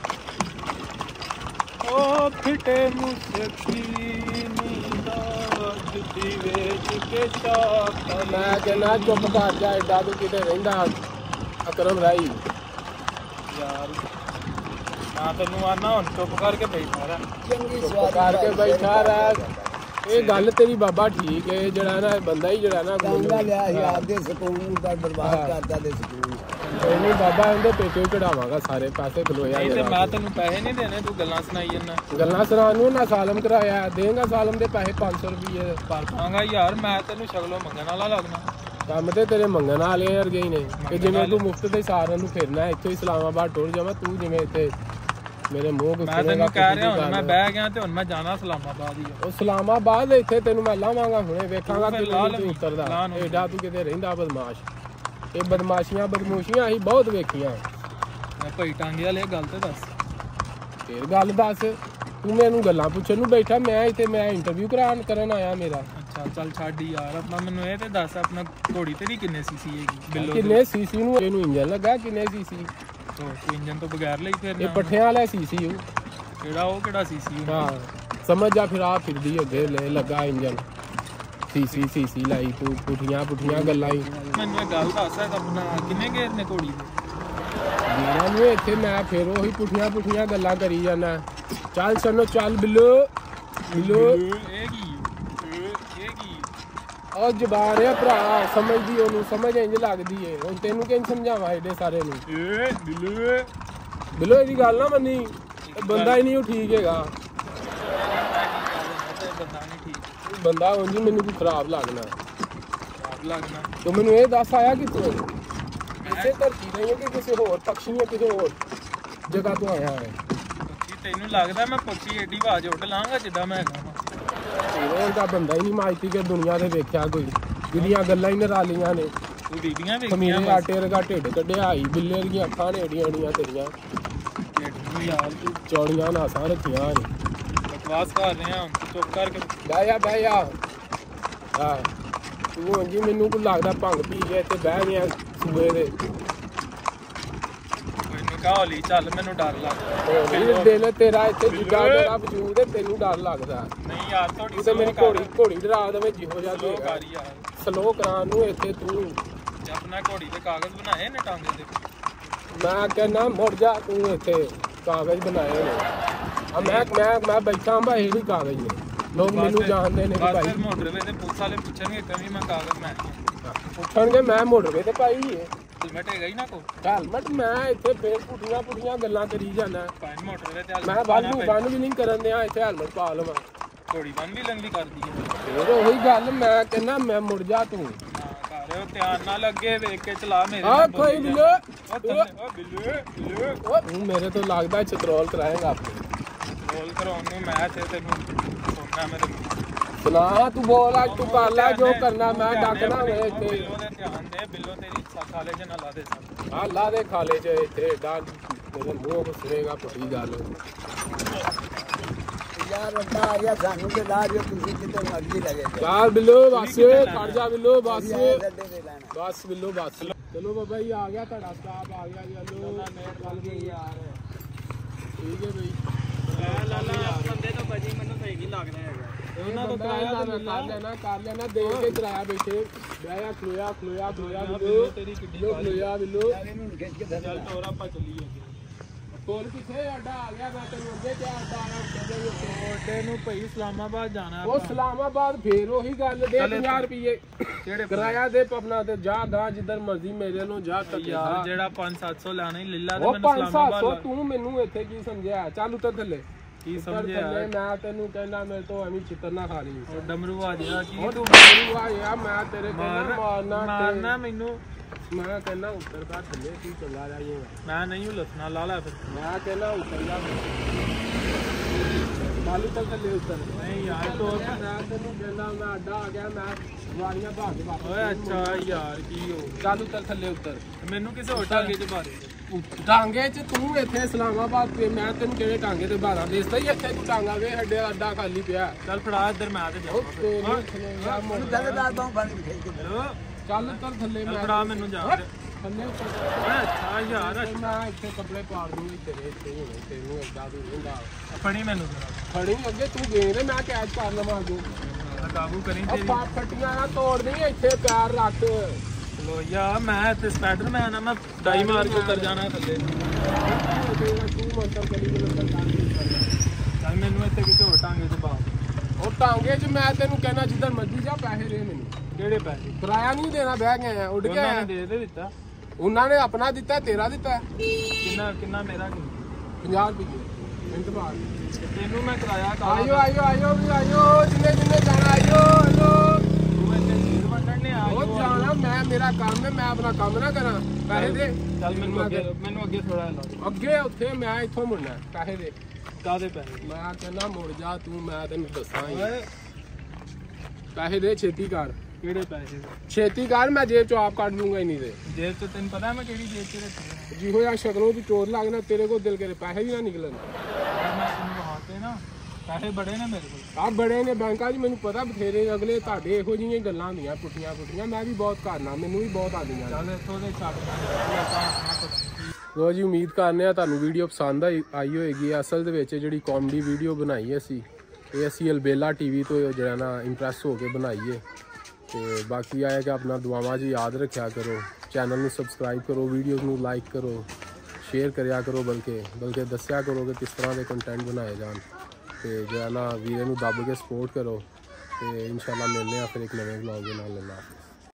ਉਹ ਫਿਟੇ ਮੁਸਕੀਨੀ ਦਾ ਜੁੱਤੀ ਵੇਚ ਕੇ ਚਾਪ ਮੈਂ ਕਹਿੰਦਾ ਚੁੱਪ ਕਰ ਜਾ ਐਡਾ ਤੂੰ ਕਿਤੇ ਰਹਿੰਦਾ ਅਕਰਮ ਰਾਈ ਯਾਰ ਨਾ ਤੈਨੂੰ ਆਨਾ ਹੁਣ ਚੁੱਪ ਕਰਕੇ ਬੈਠਾ ਰਹਿ ਚੰਗੀ ਚੁੱਪ ਕਰਕੇ ਬੈਠਾ ਰਹਿ ਇਹ ਗੱਲ ਤੇਰੀ ਬਾਬਾ ਠੀਕ ਹੈ ਜਿਹੜਾ ਨਾ ਬੰਦਾ ਹੀ ਜਿਹੜਾ ਨਾ ਗੰਗਾ ਲਿਆ ਸੀ ਆਪਦੇ ਸਕੂਨ ਨੂੰ ਤਾਂ ਬਰਬਾਦ ਕਰਦਾ ਦੇ ਸਕੂਨ ਕੋਈ ਨਹੀਂ ਬਾਬਾ ਇਹਦੇ ਪੇਟੇ ਚੜਾਵਾਂਗਾ ਸਾਰੇ ਪਾਸੇ ਖਲੋਇਆ ਨਹੀਂ ਤੇ ਮੈਂ ਤੈਨੂੰ ਪੈਸੇ ਨਹੀਂ ਦੇਣੇ ਤੂੰ ਗੱਲਾਂ ਸੁਣਾਈ ਜਾਂਦਾ ਗੱਲਾਂ ਸੁਣਾ ਨੂੰ ਨਾ ਸਾਲਮ ਕਰਾਇਆ ਦੇਗਾ ਸਾਲਮ ਦੇ ਪੈਸੇ ਪੰਜ ਸੌ ਰੁਪਏ ਪਰ ਪਾਂਗਾ ਯਾਰ ਮੈਂ ਤੈਨੂੰ ਸ਼ਕਲੋਂ ਮੰਗਣ ਵਾਲਾ ਲੱਗਣਾ ਕੰਮ ਤੇ ਤੇਰੇ ਮੰਗਣ ਵਾਲੇ ਵਰਗੇ ਹੀ ਨੇ ਕਿ ਜਿਵੇਂ ਤੂੰ ਮੁਫਤ ਦੇ ਸਾਰਿਆਂ ਨੂੰ ਫਿਰਨਾ ਇੱਥੋਂ ਇਸਲਾਮਾਬਾਦ ਟੁਰ ਜਾਵਾਂ ਤੂੰ ਜਿਵੇਂ ਇੱਥੇ ਮੇਰੇ ਮੂੰਹ ਗੁੱਸੇ ਮੈਂ ਤੈਨੂੰ ਕਹਿ ਰਿਹਾ ਹੁਣ ਮੈਂ ਬਹਿ ਗਿਆ ਤੇ ਹੁਣ ਮੈਂ ਜਾਣਾ ਇਸਲਾਮਾਬਾਦ ਹੀ ਉਹ ਇਸਲਾਮਾਬਾਦ ਇੱਥੇ ਤੈਨੂੰ ਮੈਂ ਲਾਵਾਂਗਾ ਹੁਣੇ ਵੇਖਾਂਗਾ ਕਿ ਤੂੰ ਉਤਰਦਾ ਐਡਾ ਤੂੰ ਕਿਤੇ ਰਹਿੰਦਾ ਬਦਮਾਸ਼ ਇਹ ਬਦਮਾਸ਼ੀਆਂ ਬਦਮੂਸ਼ੀਆਂ ਅਸੀਂ ਬਹੁਤ ਵੇਖੀਆਂ। ਮੈਂ ਭਾਈ ਟਾਂਗੇ ਵਾਲੇ ਗੱਲ ਤੇ ਦੱਸ। ਫੇਰ ਗੱਲ ਦੱਸ, ਤੂੰ ਮੈਨੂੰ ਗੱਲਾਂ ਪੁੱਛਣ ਨੂੰ ਬੈਠਾ, ਮੈਂ ਇੱਥੇ ਮੈਂ ਇੰਟਰਵਿਊ ਕਰਾਉਣ ਕਰਨ ਆਇਆ ਮੇਰਾ। ਅੱਛਾ ਚੱਲ ਛੱਡ ਯਾਰ, ਆਪਣਾ ਮੈਨੂੰ ਇਹ ਤੇ ਦੱਸ ਆਪਣਾ ਘੋੜੀ ਤੇਰੀ ਕਿੰਨੇ ਸੀਸੀ ਹੈਗੀ ਬਿੱਲੋ? ਕਿੰਨੇ ਸੀਸੀ ਨੂੰ ਇਹਨੂੰ ਇੰਜਨ ਲੱਗਾ? ਕਿੰਨੇ ਸੀਸੀ? ਤੂੰ ਇੰਜਨ ਤੋਂ ਬਗੈਰ ਲਈ ਫਿਰ ਇਹ ਪੱਠਿਆਂ ਵਾਲਾ ਸੀਸੀ ਉਹ ਕਿਹੜਾ? ਉਹ ਕਿਹੜਾ ਸੀਸੀ? ਹਾਂ ਸਮਝ ਜਾ ਫਿਰ ਆ ਫਿਰਦੀ ਅੱਗੇ ਲੈ ਲੱਗਾ ਇੰਜਨ ਸੀਸੀ ਸੀਸੀ ਲਾਈ ਤੂੰ ਪੁੱਠੀਆਂ ਪੁੱਠੀਆਂ ਗੱਲਾਂ ਹੀ। ਮੈਨੂੰ ਇਹ ਗੱਲ ਦੱਸ ਆਪਣਾ ਕਿੰਨੇ ਗੇਰ ਨੇ ਘੋੜੀ ਦੇ? ਮੇਰਾ ਨੂੰ ਇੱਥੇ ਮੈਂ ਫਿਰ ਉਹੀ ਪੁੱਠੀਆਂ ਪੁੱਠੀਆਂ ਗੱਲਾਂ ਕਰੀ ਜਾਂਦਾ। ਚੱਲ ਚਲੋ ਚੱਲ ਬਿੱਲੋ ਬਿੱਲੋ। ਇਹ ਕੀ ਇਹ ਕੀ ਉਹ ਜ਼ਬਾਨ ਹੈ ਭਰਾ, ਸਮਝਦੀ ਉਹਨੂੰ ਸਮਝ ਇੰਝ ਲੱਗਦੀ ਏ। ਹੁਣ ਤੈਨੂੰ ਕਿੰਝ ਸਮਝਾਵਾਂ ਏਡੇ ਸਾਰੇ ਨੂੰ? ਏ ਬਿੱਲੋ ਬਿੱਲੋ ਇਹਦੀ ਗੱਲ ਨਾ ਮੰਨੀ, ਉਹ ਬੰਦਾ ਹੀ ਨਹੀਂ ਉਹ ਠੀਕ ਹੈਗਾ। ਬੰਦਾ ਨਹੀਂ ਠੀਕ, ਬੰਦਾ ਉਂਝ ਹੀ ਮੈਨੂੰ ਕੋਈ ਖਰਾਬ ਲੱਗਣਾ। ਖਰਾਬ ਲੱਗਣਾ ਤੂੰ ਮੈਨੂੰ ਇਹ ਦੱਸ ਆਇਆ ਕਿੱਥੋਂ? ਕਿਸੇ ਧਰਤੀ ਨਹੀਂ ਹੈ ਕਿ ਕਿਸੇ ਹੋਰ ਪਕਸ਼ੀ ਹੈ ਕਿਸੇ ਹੋਰ ਜਗ੍ਹਾ ਤੋਂ ਆਇਆ ਹੈ? ਤੈਨੂੰ ਲੱਗਦਾ ਮੈਂ ਪੱਖੀ ਏਡੀ ਆਵਾਜ਼ ਉੱਡ ਲਾਂਗਾ ਜਿੱਦਾਂ ਮੈਂ ਹੈਗਾ? ਇਹ ਤਾਂ ਬੰਦਾ ਹੀ ਨਹੀਂ ਮਾਇਤੀ ਕਿ ਦੁਨੀਆ ਤੇ ਵੇਖਿਆ ਕੋਈ, ਜਿਹਦੀਆਂ ਗੱਲਾਂ ਹੀ ਨਰਾਲੀਆਂ ਨੇ। ਤੂੰ ਬੀਬੀਆਂ ਵੇਖੀਆਂ? ਖਮੀਰੇ ਆਟੇ ਵਰਗਾ ਢਿੱਡ ਕੱਢਿਆ ਆਈ, ਬਿੱਲੇ ਦੀਆਂ ਅੱਖਾਂ ਨੇ ਏਡੀਆਂ ਏਡੀਆਂ ਤੇਰੀਆਂ, ਯਾਰ ਤੂੰ ਚੌੜੀਆਂ ਨਾਸਾਂ ਰੱਖੀਆਂ ਨੇ। ਬਕਵਾਸ ਕਰ ਰਿਹਾ ਹੁਣ, ਤੂੰ ਚੁੱਪ ਕਰਕੇ ਬਹਿ ਜਾ ਬਹਿ ਜਾ। ਹਾਂ ਤੂੰ ਜੀ ਮੈਨੂੰ ਕੋਈ ਲੱਗਦਾ ਭੰਗ ਪੀ ਗਿਆ ਤੇ ਬਹਿ ਗਿਆ ਸੂਏ ਦੇ। ਮੈਨੂੰ ਕਹਾ ਹੌਲੀ ਚੱਲ, ਮੈਨੂੰ ਡਰ ਲੱਗਦਾ। ਮੇਰੇ ਦਿਲ ਤੇਰਾ ਇੱਥੇ ਜਿੱਦਾਂ ਤੇਰਾ ਵਜੂਦ ਹੈ ਤੈਨੂੰ ਡਰ ਲੱਗਦਾ ਨਹੀਂ ਯਾਰ ਤੁਹਾਡੀ ਤੂੰ ਤੇ ਮੇਰੀ ਘੋੜੀ ਘੋੜੀ ਡਰਾ ਦੇਵੇਂ ਜਿਹੋ ਜਿਹਾ ਤੂੰ ਹੈਗਾ। ਯਾਰ ਸਲੋ ਕਰਾਉਣ ਨੂੰ ਇੱਥੇ ਤੂੰ ਜੇ ਆਪਣਾ ਘੋੜੀ ਦੇ ਕਾਗਜ਼ ਬਣਾਏ ਨੇ ਟਾਂਗੇ ਦੇ, ਮੈਂ ਕਹਿੰਦਾ ਮੁੜ ਜਾ ਤੂੰ। ਇੱਥੇ ਕਾਗਜ਼ ਬਣਾਏ ਨੇ ਆ, ਮੈਂ ਮੈਂ ਮੈਂ ਬੈਠਾ ਭਾਈ ਇਹੀ ਕਾਗਜ਼ ਨੇ, ਲੋਕ ਮੈਨੂੰ ਜਾਣਦੇ ਨੇ ਕਿ ਬਸ ਭਾਈ ਫਿਰ ਮੋਟਰਵੇ ਤੇ ਪੁਲਿਸ ਵਾਲੇ ਪੁੱਛਣਗੇ ਕਿਵੇਂ ਮੈਂ ਕਾਗਜ਼ ਮੈਂ ਪੁੱਛਣਗੇ ਮੈਂ ਮੋਟਰਵੇ ਤੇ ਪਾਈ ਏ ਹੈਲਮਟ ਹੈਗਾ ਹੀ ਨਾ ਕੋ ਹੈਲਮਟ। ਮੈਂ ਇੱਥੇ ਫੇਰ ਪੁੱਠੀਆਂ ਪੁੱਠੀਆਂ ਗੱਲਾਂ ਕਰੀ ਜਾਂਦਾ। ਪਾਇਨ ਮੋਟਰਵੇ ਤੇ ਮੈਂ ਬੰਨ ਬੰਨ ਵੀ ਨਹੀਂ ਕਰਨ ਦਿਆਂ, ਇੱਥੇ ਹੈਲਮਟ ਪਾ ਲਵਾਂ। ਘੋੜੀ ਬੰਨ ਵੀ ਲੰਗੀ ਕਰਦੀ ਹੈ ਫੇਰ ਉਹੀ ਗੱਲ ਮੈਂ ਕਹਿੰਦਾ ਮੈਂ ਮੁੜ ਜਾ ਤੂੰ। ਹਾਂ ਘਰ ਧਿਆਨ ਨਾਲ ਅੱਗੇ ਵੇਖ ਕੇ ਚਲਾ ਮੇਰੇ ਆ ਕੋਈ ਬਿੱਲੋ ਉਹ ਬਿੱਲੂ ਬਿੱਲੂ ਉਹ ਤੂੰ ਮੇਰੇ ਤੋਂ ਲੱਗਦਾ ਚਤਰੋਲ ਕਰਾਏਗਾ ਆਪਣੇ। ਬੋਲ ਕਰਾਉਣ ਨੂੰ ਮੈਂ ਤੇ ਤੈਨੂੰ ਸੁਣਨਾ ਮੇਰੇ ਸੁਣਾ ਤੂੰ ਬੋਲ ਅੱਜ ਤੂੰ ਕਰ ਲੈ ਜੋ ਕਰਨਾ, ਮੈਂ ਡੱਕਣਾ ਵੇ ਇੱਥੇ। ਬਿੱਲੋ ਦੇ ਧਿਆਨ ਦੇ, ਬਿੱਲੋ ਤੇਰੀ ਖਾਲੇ ਚ ਨਾ ਲਾ ਦੇ ਸਭ ਆ ਲਾ ਦੇ ਖਾਲੇ ਚ ਇੱਥੇ ਡਾਲ ਤੇਰੇ ਮੂੰਹ ਕੋ ਸੁਣੇਗਾ ਪੱਟੀ ਗੱਲ। ਯਾਰ ਅੱਡਾ ਆ ਗਿਆ ਸਾਨੂੰ ਤੇ ਲਾ ਦਿਓ ਤੁਸੀਂ ਕਿਤੇ ਮਰਜ਼ੀ ਲਗੇ। ਚਾਲ ਬਿੱਲੋ ਬਸ ਖੜ ਜਾ ਬਿੱਲੋ ਬਸ ਬਸ ਬਿੱਲੋ ਬਸ। ਚਲੋ ਬਾਬਾ ਜੀ ਆ ਗਿਆ ਤੁਹਾਡਾ ਸਟਾਫ ਆ ਗਿਆ ਜੀ। ਚਲੋ ਗੱਲ ਗਈ ਯਾਰ ਠੀਕ ਹੈ ਬਈ। ਲਾਲਾ ਬੰਦੇ ਤੋਂ ਬਜੀ ਮੈਨੂੰ ਸਹੀ ਨਹੀਂ ਲੱਗਦਾ ਹੈਗਾ। ਉਹਨਾਂ ਤੋਂ ਕਿਰਾਇਆ ਤਾਂ ਕਰ ਲੈਣਾ ਕਰ ਲੈਣਾ ਦੇ ਕੇ ਕਿਰਾਇਆ ਬੈਠੇ ਬਿਆਇਆ ਖਲੋਇਆ ਖਲੋਇਆ ਖਲੋਇਆ ਬਿੱਲੋ ਤੇਰੀ ਕਿੱਡੀ ਖਲੋਇਆ ਬਿੱਲੋ। ਚੱਲ ਤੋਰ ਆਪਾਂ ਚੱਲੀਏ ਕੋਲ ਕਿੱਥੇ ਅੱਡਾ ਆ ਗਿਆ? ਮੈਂ ਤੈਨੂੰ ਅੱਗੇ ਕਿਹਾ ਅੱਡਾ ਆਇਆ ਓਡੇ ਨੂੰ ਭਾਈ ਇਸਲਾਮਾਬਾਦ ਜਾਣਾ। ਉਹ ਇਸਲਾਮਾਬਾਦ ਫੇਰ ਉਹੀ ਗੱਲ ਦੇ ਪੰਜਾਹ ਰੁਪਏ ਕਿਰਾਇਆ ਦੇ ਪਪਨਾ ਤੇ ਜਾ ਗਾ ਜਿੱਧਰ ਮਰਜ਼ੀ ਮੇਰੇ ਨੂੰ ਜਾ ਯਾਰ ਜਿਹੜਾ ਪੰਜ ਸੱਤ ਸੌ ਲੈਣਾ ਹੀ ਲੱਲਾ ਤੇ ਉਹ ਮੈਨੂੰ ਪੰਜ ਸੱਤ ਸੌ ਇਸਲਾਮਾਬਾਦ ਤੂੰ ਮੈਨੂੰ ਇੱਥੇ ਕੀ ਸਮਝਿਆ? ਚੱਲ ਉੱਤਰ ਥੱਲੇ ਕੀ ਸਮਝਿਆ? ਮੈਂ ਤੈਨੂੰ ਕਹਿੰਦਾ ਮੇਰੇ ਤੋਂ ਐਵੇਂ ਚਿੱਤਰ ਨਾ ਖਾ ਲਈ। ਉਹ ਡਮਰੂ ਆ ਜਾ ਕੀ ਉਹ ਤੂੰ ਮੈਨੂੰ ਆ ਯਾ ਮੈਂ ਤੇਰੇ ਕਹਿੰਦਾ ਮਾਰਨਾ ਮਾਰਨਾ ਮੈਨੂੰ। ਮੈਂ ਕਹਿੰਦਾ ਉੱਤਰ ਦਾ ਥੱਲੇ ਤੂੰ ਚੰਗਾ ਜਾਈਏਗਾ। ਮੈਂ ਨਹੀਂ ਹੁਲਸਣਾ ਲਾ ਲੈ ਫਿਰ। ਮੈਂ ਕਹਿੰਦਾ ਉੱਤਰ ਜਾ ਚੱਲ ਉੱਤਰ ਥੱਲੇ ਉੱਤਰ। ਨਹੀਂ ਯਾਰ ਤੋਰ ਮੈਂ ਤੈਨੂੰ ਕਹਿੰਦਾ ਮੈਂ ਅੱਡਾ ਆ ਗਿਆ ਮੈਂ ਵਾਰੀਆਂ ਭਾਗ ਕੇ ਵਾਪਸ। ਓਏ ਅੱਛਾ ਯਾਰ ਕੀ ਹੋ ਚੱਲ ਉੱਤਰ ਥੱਲੇ ਉੱਤਰ। ਮੈਨੂੰ ਕਿਸੇ ਹੋਰ ਟਾਂਗੇ ਚ ਬਾਰੇ ਟਾਂਗੇ ਚ ਤੂੰ ਇੱਥੇ ਇਸਲਾਮਾਬਾਦ ਤੇ ਮੈਂ ਤੈਨੂੰ ਕਿਹੜੇ ਟਾਂਗੇ ਤੇ ਬਾਰਾਂ ਦੇਸਦਾ ਹੀ ਇੱਥੇ ਤੂੰ ਟਾਂਗਾ ਵੇ ਹੱਡੇ ਅੱਡਾ ਖਾਲੀ ਪਿਆ। ਚੱਲ ਫੜਾ ਇੱਧਰ ਮੈਂ ਤੇ ਉਹ ਜਾਵਾਂ। ਤੇਰੀ ਦਰਦਾਰ ਤੋਂ ਫੜ ਕੇ ਹੈਲੋ ਚੱਲ ਉੱਤਰ ਥੱਲੇ ਮੈਂ ਫੜਾ ਮੈਨੂੰ ਜਾ ਦੇ। ਥੱਲੇ ਉੱਤਰ ਓਏ ਅੱਛਾ ਯਾਰ ਮੈਂ ਇੱਥੇ ਕੱਪੜੇ ਪਾੜ ਦੂੰਗੀ ਤੇਰੇ ਇੱਥੇ ਹੋਣੇ ਤੈਨੂੰ ਏਦਾਂ ਤੂੰ ਹੁੰਦਾ ਫੜੀ ਮੈਨੂੰ ਜਰਾ ਖੜੀ ਅੱਗੇ ਤੂੰ ਗੇਂਦ ਮੈਂ ਕੈਚ ਕਰ ਲਵਾਂ ਤੂੰ ਕਾਬੂ ਕਰੀ ਉਹ ਤੇਰੀ। ਪਾ ਫੱਟੀਆਂ ਨਾ ਤੋੜ ਦੇ ਇੱਥੇ ਪੈਰ ਰੱਖ। ਲੋ ਯਾਰ ਮੈਂ ਇੱਥੇ ਸਪਾਈਡਰਮੈਨ ਆ, ਮੈਂ ਡਾਈ ਮਾਰ ਕੇ ਉਤਰ ਜਾਣਾ ਥੱਲੇ। ਤੂੰ ਮੰਤਰ ਕਰੀ ਮੰਤਰ ਕਰ ਚੱਲ ਮੈਨੂੰ ਇੱਥੇ ਕਿਸੇ ਹੋਰ ਟਾਂਗੇ ਚ ਪਾ। ਉਹ ਟਾਂਗੇ 'ਚ ਮੈਂ ਤੈਨੂੰ ਕਹਿਣਾ ਜਿੱਧਰ ਮਰਜ਼ੀ ਜਾ ਪੈਸੇ ਦੇ ਮੈਨੂੰ। ਕਿਹੜੇ ਪੈਸੇ? ਕਿਰਾਇਆ ਨਹੀਂ ਦੇਣਾ ਬਹਿ ਗਏ ਆ ਉੱਡ ਕੇ ਉਹਨਾਂ ਆਇਆ। ਨੇ ਦੇ ਦੇ ਦਿੱਤਾ। ਉਹਨਾਂ ਨੇ ਆਪਣਾ ਦਿੱਤਾ ਤੇਰਾ ਦਿੱਤਾ ਕਿੰਨਾ ਕਿੰਨਾ ਮੇਰਾ ਕਿੰਨਾ? ਪੰਜਾਹ ਰੁਪਏ ਮਿੰਟ ਬਾਅਦ। ਤੈਨੂੰ ਮੈਂ ਕਿਰਾਇਆ ਕਰ ਆਇਓ ਆਇਓ ਆਇਓ ਵੀ ਆਇਓ ਜਿੰਨੇ ਜਿੰਨੇ ਜਾਣਾ ਆਇਓ ਹੈਲੋ। ਤੂੰ ਇੱਥੇ ਸੀਰ ਵੰਡਣ ਨੇ ਆ ਉਹ ਜਾਣਾ ਮੈਂ ਮੇਰਾ ਕੰਮ ਹੈ ਮੈਂ ਆਪਣਾ ਕੰਮ ਨਾ ਕਰਾਂ ਪੈਸੇ ਦੇ। ਚੱਲ ਮੈਨੂੰ ਅੱਗੇ ਮੈਨੂੰ ਅੱਗੇ ਥੋੜਾ ਲਾ। ਅੱਗੇ ਉੱਥੇ ਮੈਂ ਇੱਥੋਂ ਮੁੜਨਾ ਪੈਸੇ ਦੇ। ਕਾਦੇ ਪੈਸੇ? ਮੈਂ ਕਹਿੰਦਾ ਮੁੜ ਜਾ ਤੂੰ ਮੈਂ ਤੈਨੂੰ ਦੱਸਾਂ ਹੀ ਪੈਸੇ ਦੇ ਛੇਤੀ ਕਰ। ਕਿਹੜੇ ਪੈਸੇ ਛੇਤੀ ਕਰ, ਮੈਂ ਜੇਬ ਚੋਂ ਆਪ ਕੱਢ ਲੂੰਗਾ ਇਨੀ ਦੇ। ਜੇਬ ਚ ਤੈਨੂੰ ਪਤਾ ਮੈਂ ਕਿਹੜੀ ਜੇਬ ਚ ਰੱਖੀ ਹੈ? ਜੀ ਹੋਇਆ ਸ਼ਕਲੋਂ ਤੂੰ ਚੋਰ ਲੱਗਣਾ, ਤੇਰੇ ਕੋਲ ਦਿਲ ਕਰੇ ਪੈਸੇ ਵੀ ਨਾ ਨਿਕਲਣ। ਮੈਂ ਤੈਨੂੰ ਵਹਾਤੇ ਨਾ ਪੈਸੇ ਬੜੇ ਨੇ ਮੇਰੇ ਕੋਲ। ਆ ਬੜੇ ਨੇ ਬੈਂਕਾਂ 'ਚ, ਮੈਨੂੰ ਪਤਾ ਬਥੇਰੇ ਅਗਲੇ ਤੁਹਾਡੇ ਇਹੋ ਜਿਹੀਆਂ ਗੱਲਾਂ ਹੁੰਦੀਆਂ ਪੁੱਠੀਆਂ ਪੁੱਠੀਆਂ। ਮੈਂ ਵੀ ਬਹੁਤ ਕਰਨਾ, ਮੈਨੂੰ ਵੀ ਬਹੁਤ ਆਉਂਦੀਆਂ। ਚੱਲ ਇੱਥੋਂ ਦੇ ਛੱਡ ਆਪਾਂ। ਲੋ ਜੀ, ਉਮੀਦ ਕਰਨੇ ਆ ਤੁਹਾਨੂੰ ਵੀਡੀਓ ਪਸੰਦ ਆਈ ਆਈ ਹੋਏਗੀ। ਅਸਲ ਦੇ ਵਿੱਚ ਜਿਹੜੀ ਕਾਮੇਡੀ ਵੀਡੀਓ ਬਣਾਈ ਅਸੀਂ, ਇਹ ਅਸੀਂ ਅਲਬੇਲਾ ਟੀਵੀ ਤੋਂ ਜਿਹੜਾ ਨਾ ਇੰਪ੍ਰੈਸ ਹੋ ਕੇ ਬਣਾਈਏ। ਤੇ ਬਾਕੀ ਆਇਆ ਕਿ ਆਪਣਾ ਦੁਆਵਾਂ ਜੀ ਯਾਦ ਰੱਖਿਆ ਕਰੋ, ਚੈਨਲ ਨੂੰ ਸਬਸਕ੍ਰਾਈਬ ਕਰੋ, ਵੀਡੀਓਜ਼ ਨੂੰ ਲਾਈਕ ਕਰੋ, ਸ਼ੇਅਰ ਕਰਿਆ ਕਰੋ, ਬਲਕਿ ਬਲਕਿ ਦੱਸਿਆ ਕਰੋ ਕਿ ਕਿਸ ਤਰ੍ਹਾਂ ਦੇ ਕੰਟੈਂਟ ਬਣਾਏ ਜਾਣ। ਤੇ ਜਿਹੜਾ ਨਾ ਵੀਰੇ ਨੂੰ ਦੱਬ ਕੇ ਸਪੋਰਟ ਕਰੋ। ਤੇ ਇਨਸ਼ਾਅੱਲਾ ਮਿਲਦੇ ਆ ਫਿਰ ਇੱਕ ਨਵੇਂ ਵਲੌਗ ਦੇ ਨਾਲ। ਅੱਲਾ ਹਾਫਿਜ਼।